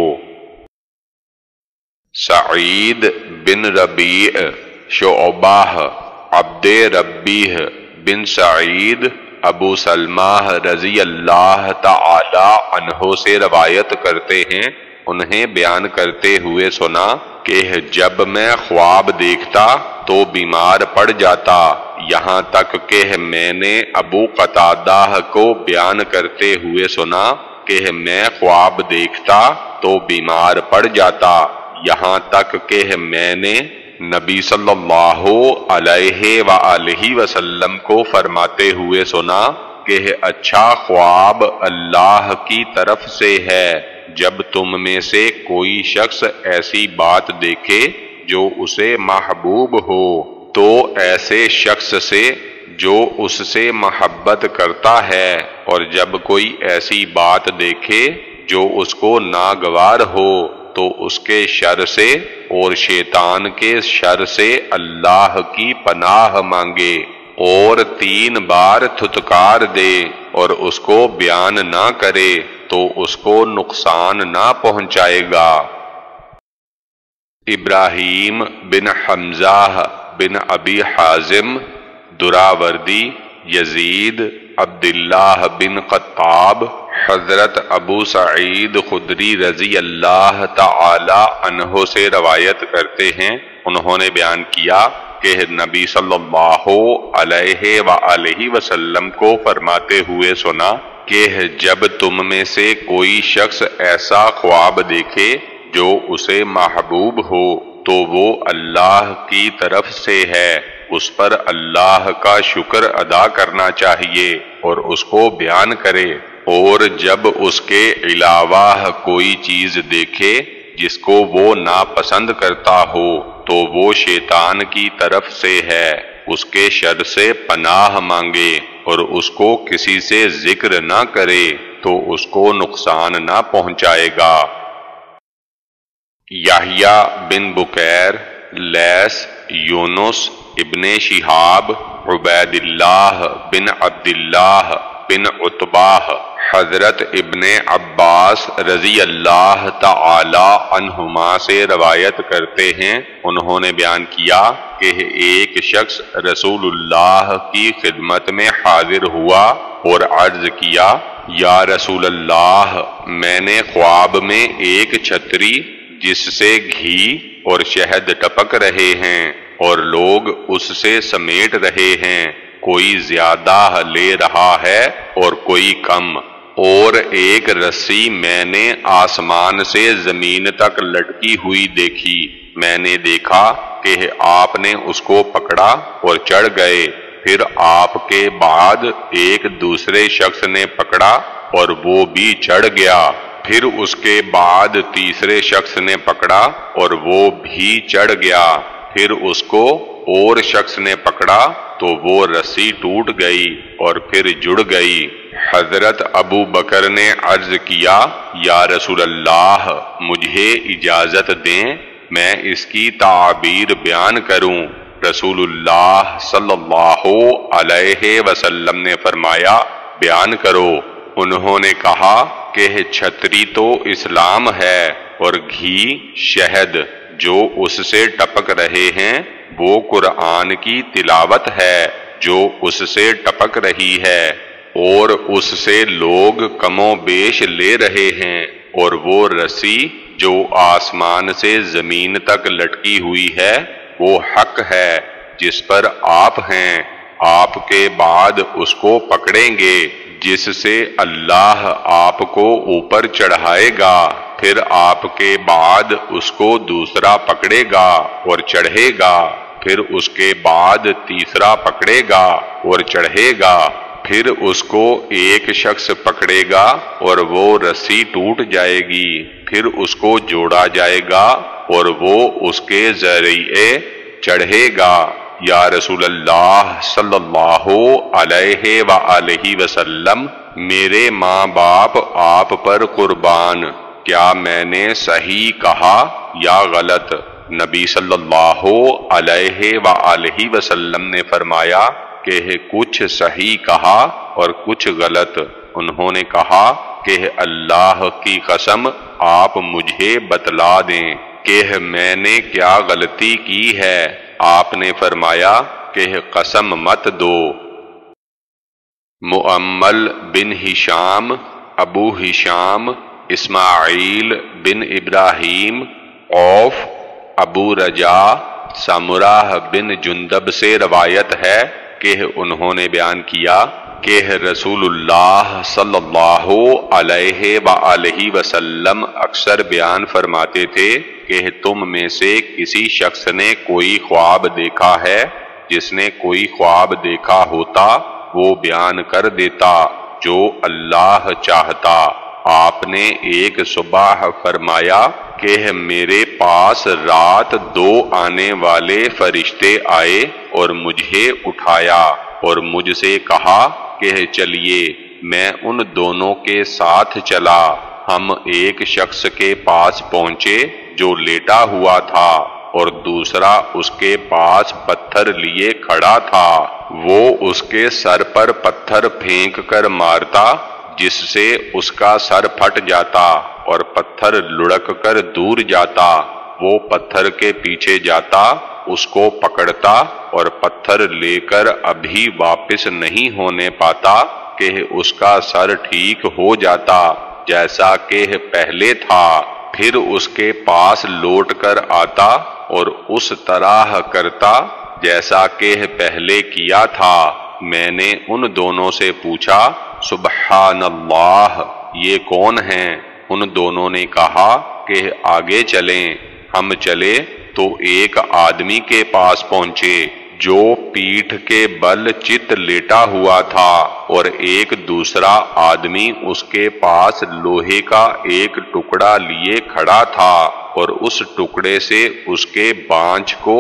سعید بن ربیع شعبہ عبد ربیہ بن سعید ابو سلمہ رضی اللہ تعالی عنہ سے روایت کرتے ہیں، انہیں بیان کرتے ہوئے سنا کہ جب میں خواب دیکھتا تو بیمار پڑ جاتا، یہاں تک کہ میں نے ابو قتادہ کو بیان کرتے ہوئے سنا کہ میں خواب دیکھتا تو بیمار پڑ جاتا، یہاں تک کہ میں نے نبی صلی اللہ علیہ وآلہ وسلم کو فرماتے ہوئے سنا کہ اچھا خواب اللہ کی طرف سے ہے، جب تم میں سے کوئی شخص ایسی بات دیکھے جو اسے محبوب ہو تو ایسے شخص سے جو اس سے محبت کرتا ہے، اور جب کوئی ایسی بات دیکھے جو اس کو ناگوار ہو تو اس کے شر سے اور شیطان کے شر سے اللہ کی پناہ مانگے، اور 3 بار تھتکار دے اور اس کو بیان نہ کرے تو اس کو نقصان نہ پہنچائے گا۔ ابراہیم بن حمزہ بن ابی حازم دراوردی، یزید عبداللہ بن خطاب، حضرت ابو سعید خدری رضی اللہ تعالی عنہ سے روایت کرتے ہیں، انہوں نے بیان کیا کہ نبی صلی اللہ علیہ وآلہ وسلم کو فرماتے ہوئے سنا کہ جب تم میں سے کوئی شخص ایسا خواب دیکھے جو اسے محبوب ہو تو وہ اللہ کی طرف سے ہے، اس پر اللہ کا شکر ادا کرنا چاہیے اور اس کو بیان کرے، اور جب اس کے علاوہ کوئی چیز دیکھے جس کو وہ ناپسند کرتا ہو تو وہ شیطان کی طرف سے ہے، اس کے شر سے پناہ مانگے اور اس کو کسی سے ذکر نہ کرے تو اس کو نقصان نہ پہنچائے گا۔ یحییٰ بن بکیر، لیث، یونس ابن شہاب، عبید اللہ بن عبداللہ بن عتبہ، حضرت ابن عباس رضی اللہ تعالی عنہما سے روایت کرتے ہیں، انہوں نے بیان کیا کہ ایک شخص رسول اللہ کی خدمت میں حاضر ہوا اور عرض کیا، یا رسول اللہ، میں نے خواب میں ایک چھتری جس سے گھی اور شہد ٹپک رہے ہیں اور لوگ اس سے سمیٹ رہے ہیں، کوئی زیادہ لے رہا ہے اور کوئی کم، اور ایک رسی میں نے آسمان سے زمین تک لٹکی ہوئی دیکھی، میں نے دیکھا کہ آپ نے اس کو پکڑا اور چڑھ گئے، پھر آپ کے بعد ایک دوسرے شخص نے پکڑا اور وہ بھی چڑھ گیا، پھر اس کے بعد تیسرے شخص نے پکڑا اور وہ بھی چڑھ گیا، پھر اس کو اور شخص نے پکڑا تو وہ رسی ٹوٹ گئی اور پھر جڑ گئی۔ حضرت ابو بکر نے عرض کیا، یا رسول اللہ، مجھے اجازت دیں میں اس کی تعبیر بیان کروں۔ رسول اللہ صلی اللہ علیہ وسلم نے فرمایا، بیان کرو۔ انہوں نے کہا کہ چھتری تو اسلام ہے اور گھی، شہد جو اس سے ٹپک رہے ہیں وہ قرآن کی تلاوت ہے جو اس سے ٹپک رہی ہے، اور اس سے لوگ کم و بیش لے رہے ہیں، اور وہ رسی جو آسمان سے زمین تک لٹکی ہوئی ہے وہ حق ہے جس پر آپ ہیں، آپ کے بعد اس کو پکڑیں گے جس سے اللہ آپ کو اوپر چڑھائے گا، پھر آپ کے بعد اس کو دوسرا پکڑے گا اور چڑھے گا، پھر اس کے بعد تیسرا پکڑے گا اور چڑھے گا، پھر اس کو ایک شخص پکڑے گا اور وہ رسی ٹوٹ جائے گی، پھر اس کو جوڑا جائے گا اور وہ اس کے ذریعے چڑھے گا۔ یا رسول اللہ صلی اللہ علیہ وآلہ وسلم، میرے ماں باپ آپ پر قربان، کیا میں نے صحیح کہا یا غلط؟ نبی صلی اللہ علیہ وآلہ وسلم نے فرمایا کہ کچھ صحیح کہا اور کچھ غلط۔ انہوں نے کہا کہ اللہ کی قسم آپ مجھے بتلا دیں کہ میں نے کیا غلطی کی ہے۔ آپ نے فرمایا کہ قسم مت دو۔ مؤمل بن ہشام، ابو ہشام، اسماعیل بن ابراہیم، عوف، ابو رجا، سمرہ بن جندب سے روایت ہے کہ انہوں نے بیان کیا کہ رسول اللہ صلی اللہ علیہ وآلہ وسلم اکثر بیان فرماتے تھے کہ تم میں سے کسی شخص نے کوئی خواب دیکھا ہے، جس نے کوئی خواب دیکھا ہوتا وہ بیان کر دیتا جو اللہ چاہتا۔ آپ نے ایک صبح فرمایا کہ میرے پاس رات 2 آنے والے فرشتے آئے اور مجھے اٹھایا اور مجھ سے کہا کہ چلیے، میں ان دونوں کے ساتھ چلا۔ ہم ایک شخص کے پاس پہنچے جو لیٹا ہوا تھا اور دوسرا اس کے پاس پتھر لیے کھڑا تھا۔ وہ اس کے سر پر پتھر پھینک کر مارتا، جس سے اس کا سر پھٹ جاتا اور پتھر لڑک کر دور جاتا۔ وہ پتھر کے پیچھے جاتا، اس کو پکڑتا اور پتھر لے کر ابھی واپس نہیں ہونے پاتا کہ اس کا سر ٹھیک ہو جاتا جیسا کہ پہلے تھا۔ پھر اس کے پاس لوٹ کر آتا اور اس طرح کرتا جیسا کہ پہلے کیا تھا۔ میں نے ان دونوں سے پوچھا، سبحان اللہ، یہ کون ہیں؟ ان دونوں نے کہا کہ آگے چلیں۔ ہم چلے تو ایک آدمی کے پاس پہنچے جو پیٹھ کے بل چت لیٹا ہوا تھا، اور ایک دوسرا آدمی اس کے پاس لوہے کا ایک ٹکڑا لیے کھڑا تھا، اور اس ٹکڑے سے اس کے بانجھ کو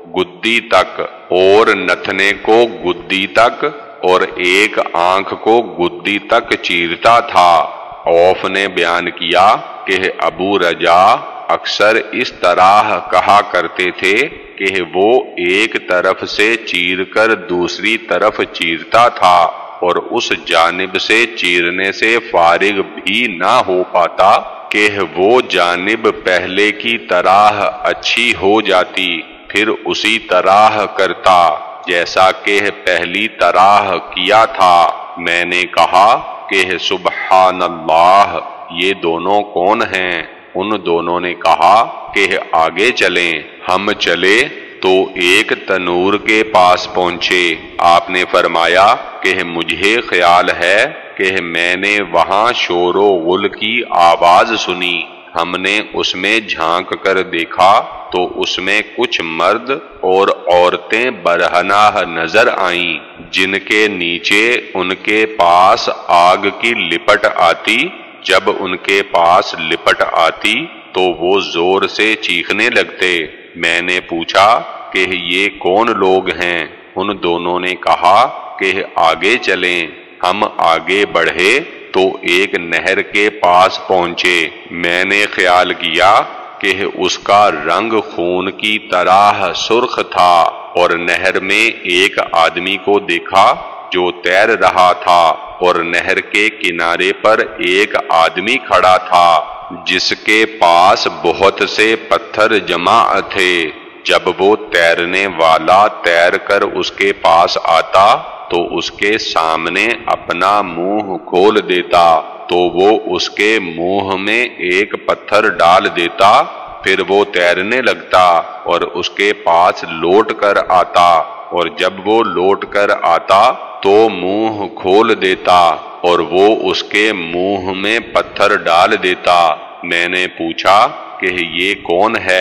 گدی تک اور نتنے کو گدی تک اور ایک آنکھ کو گدی تک چیرتا تھا۔ عوف نے بیان کیا کہ ابو رجا اکثر اس طرح کہا کرتے تھے کہ وہ ایک طرف سے چیر کر دوسری طرف چیرتا تھا اور اس جانب سے چیرنے سے فارغ بھی نہ ہو پاتا کہ وہ جانب پہلے کی طرح اچھی ہو جاتی، پھر اسی طرح کرتا جیسا کہ پہلی طرح کیا تھا۔ میں نے کہا کہ سبحان اللہ، یہ دونوں کون ہیں؟ ان دونوں نے کہا کہ آگے چلیں۔ ہم چلے تو ایک تنور کے پاس پہنچے۔ آپ نے فرمایا کہ مجھے خیال ہے کہ میں نے وہاں شور و غل کی آواز سنی۔ ہم نے اس میں جھانک کر دیکھا تو اس میں کچھ مرد اور عورتیں برہنہ نظر آئیں، جن کے نیچے ان کے پاس آگ کی لپٹ آتی۔ جب ان کے پاس لپٹ آتی تو وہ زور سے چیخنے لگتے۔ میں نے پوچھا کہ یہ کون لوگ ہیں؟ ان دونوں نے کہا کہ آگے چلیں۔ ہم آگے بڑھے تو ایک نہر کے پاس پہنچے۔ میں نے خیال کیا کہ اس کا رنگ خون کی طرح سرخ تھا، اور نہر میں ایک آدمی کو دیکھا جو تیر رہا تھا، اور نہر کے کنارے پر ایک آدمی کھڑا تھا جس کے پاس بہت سے پتھر جمع تھے۔ جب وہ تیرنے والا تیر کر اس کے پاس آتا تو اس کے سامنے اپنا منہ کھول دیتا تو وہ اس کے منہ میں ایک پتھر ڈال دیتا، پھر وہ تیرنے لگتا اور اس کے پاس لوٹ کر آتا، اور جب وہ لوٹ کر آتا تو منہ کھول دیتا اور وہ اس کے منہ میں پتھر ڈال دیتا۔ میں نے پوچھا کہ یہ کون ہے؟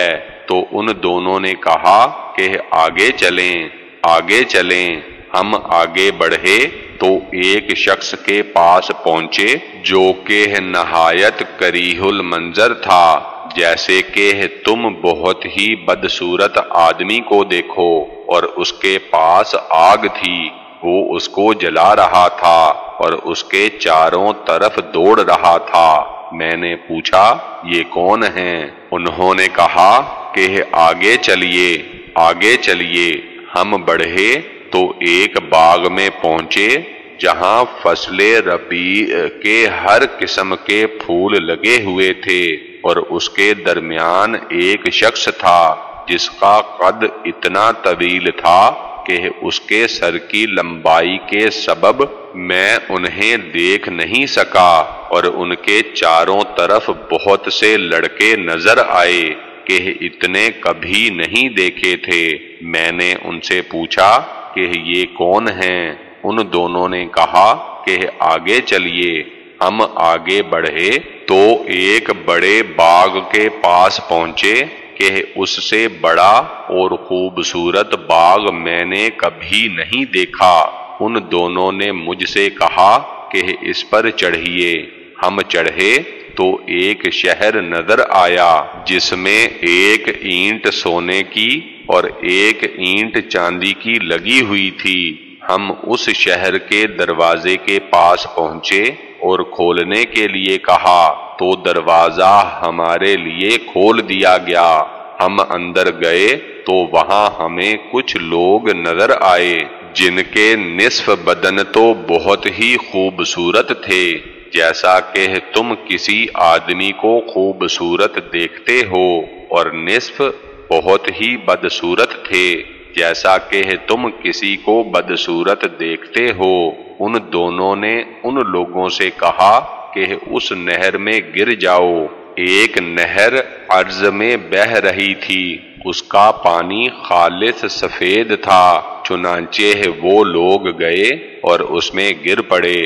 تو ان دونوں نے کہا کہ آگے چلیں، آگے چلیں۔ ہم آگے بڑھے تو ایک شخص کے پاس پہنچے جو کہ نہایت کریہ المنظر تھا، جیسے کہ تم بہت ہی بدصورت آدمی کو دیکھو، اور اس کے پاس آگ تھی، وہ اس کو جلا رہا تھا اور اس کے چاروں طرف دوڑ رہا تھا۔ میں نے پوچھا یہ کون ہیں؟ انہوں نے کہا کہ آگے چلیے، آگے چلیے۔ ہم بڑھے تو ایک باغ میں پہنچے جہاں فصل ربیع کے ہر قسم کے پھول لگے ہوئے تھے، اور اس کے درمیان ایک شخص تھا جس کا قد اتنا طویل تھا کہ اس کے سر کی لمبائی کے سبب میں انہیں دیکھ نہیں سکا، اور ان کے چاروں طرف بہت سے لڑکے نظر آئے کہ اتنے کبھی نہیں دیکھے تھے۔ میں نے ان سے پوچھا کہ یہ کون ہیں؟ ان دونوں نے کہا کہ آگے چلیے۔ ہم آگے بڑھے تو ایک بڑے باغ کے پاس پہنچے کہ اس سے بڑا اور خوبصورت باغ میں نے کبھی نہیں دیکھا۔ ان دونوں نے مجھ سے کہا کہ اس پر چڑھیے۔ ہم چڑھے تو ایک شہر نظر آیا جس میں ایک اینٹ سونے کی اور ایک اینٹ چاندی کی لگی ہوئی تھی۔ ہم اس شہر کے دروازے کے پاس پہنچے اور کھولنے کے لیے کہا تو دروازہ ہمارے لیے کھول دیا گیا۔ ہم اندر گئے تو وہاں ہمیں کچھ لوگ نظر آئے جن کے نصف بدن تو بہت ہی خوبصورت تھے، جیسا کہ تم کسی آدمی کو خوبصورت دیکھتے ہو، اور نصف بہت ہی بدصورت تھے، جیسا کہ تم کسی کو بدصورت دیکھتے ہو۔ ان دونوں نے ان لوگوں سے کہا کہ اس نہر میں گر جاؤ۔ ایک نہر عرض میں بہہ رہی تھی، اس کا پانی خالص سفید تھا، چنانچہ وہ لوگ گئے اور اس میں گر پڑے۔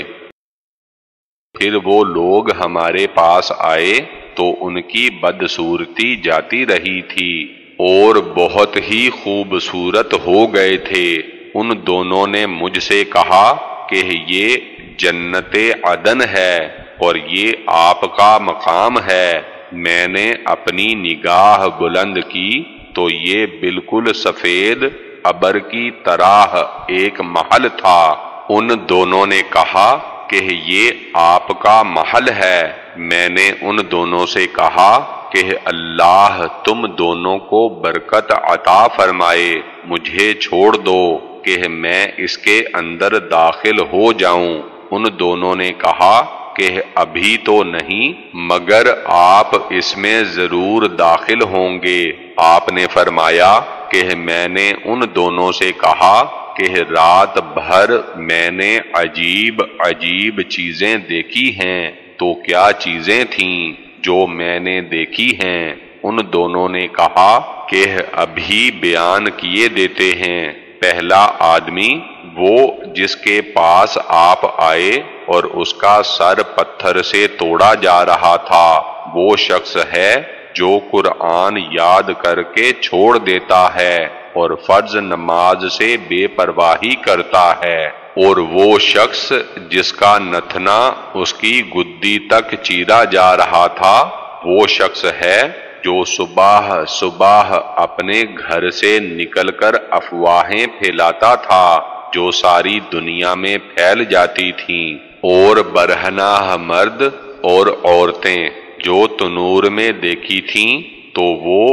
پھر وہ لوگ ہمارے پاس آئے تو ان کی بدصورتی جاتی رہی تھی اور بہت ہی خوبصورت ہو گئے تھے۔ ان دونوں نے مجھ سے کہا کہ یہ جنت عدن ہے اور یہ آپ کا مقام ہے۔ میں نے اپنی نگاہ بلند کی تو یہ بالکل سفید ابر کی طرح ایک محل تھا۔ ان دونوں نے کہا کہ یہ آپ کا محل ہے۔ میں نے ان دونوں سے کہا کہ اللہ تم دونوں کو برکت عطا فرمائے، مجھے چھوڑ دو کہ میں اس کے اندر داخل ہو جاؤں۔ ان دونوں نے کہا کہ ابھی تو نہیں، مگر آپ اس میں ضرور داخل ہوں گے۔ آپ نے فرمایا کہ میں نے ان دونوں سے کہا کہ رات بھر میں نے عجیب عجیب چیزیں دیکھی ہیں، تو کیا چیزیں تھیں جو میں نے دیکھی ہیں؟ ان دونوں نے کہا کہ ابھی بیان کیے دیتے ہیں۔ پہلا آدمی وہ جس کے پاس آپ آئے اور اس کا سر پتھر سے توڑا جا رہا تھا، وہ شخص ہے جو قرآن یاد کر کے چھوڑ دیتا ہے اور فرض نماز سے بے پرواہی کرتا ہے، اور وہ شخص جس کا نتنا اس کی گدی تک چیرا جا رہا تھا، وہ شخص ہے جو صبح صبح اپنے گھر سے نکل کر افواہیں پھیلاتا تھا جو ساری دنیا میں پھیل جاتی تھیں، اور برہنہ مرد اور عورتیں جو تنور میں دیکھی تھیں تو وہ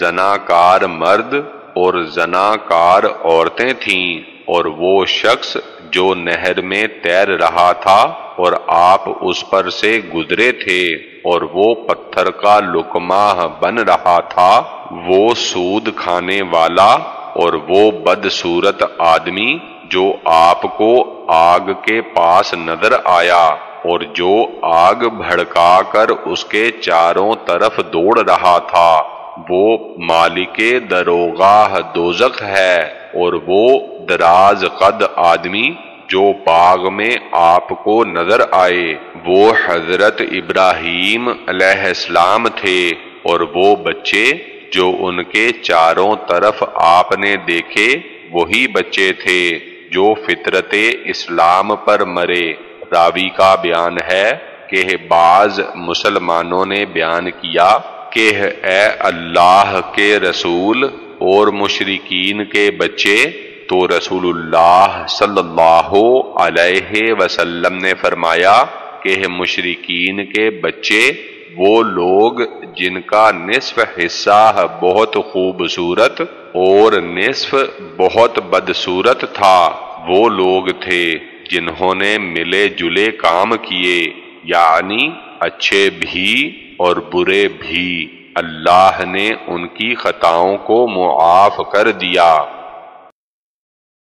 زناکار مرد اور زناکار عورتیں تھیں، اور وہ شخص جو نہر میں تیر رہا تھا اور آپ اس پر سے گزرے تھے اور وہ پتھر کا لقمہ بن رہا تھا، وہ سود کھانے والا اور وہ بدصورت آدمی جو آپ کو آگ کے پاس نظر آیا اور جو آگ بھڑکا کر اس کے چاروں طرف دوڑ رہا تھا، وہ مالک دروگاہ دوزخ ہے، اور وہ دراز قد آدمی جو باغ میں آپ کو نظر آئے، وہ حضرت ابراہیم علیہ السلام تھے، اور وہ بچے جو ان کے چاروں طرف آپ نے دیکھے وہی بچے تھے جو فطرت اسلام پر مرے۔ راوی کا بیان ہے کہ بعض مسلمانوں نے بیان کیا کہ اے اللہ کے رسول اور مشرکین کے بچے، تو رسول اللہ صلی اللہ علیہ وسلم نے فرمایا کہ مشرکین کے بچے وہ لوگ جن کا نصف حصہ بہت خوبصورت اور نصف بہت بدصورت تھا، وہ لوگ تھے جنہوں نے ملے جلے کام کیے، یعنی اچھے بھی اور برے بھی۔ اللہ نے ان کی خطاؤں کو معاف کر دیا۔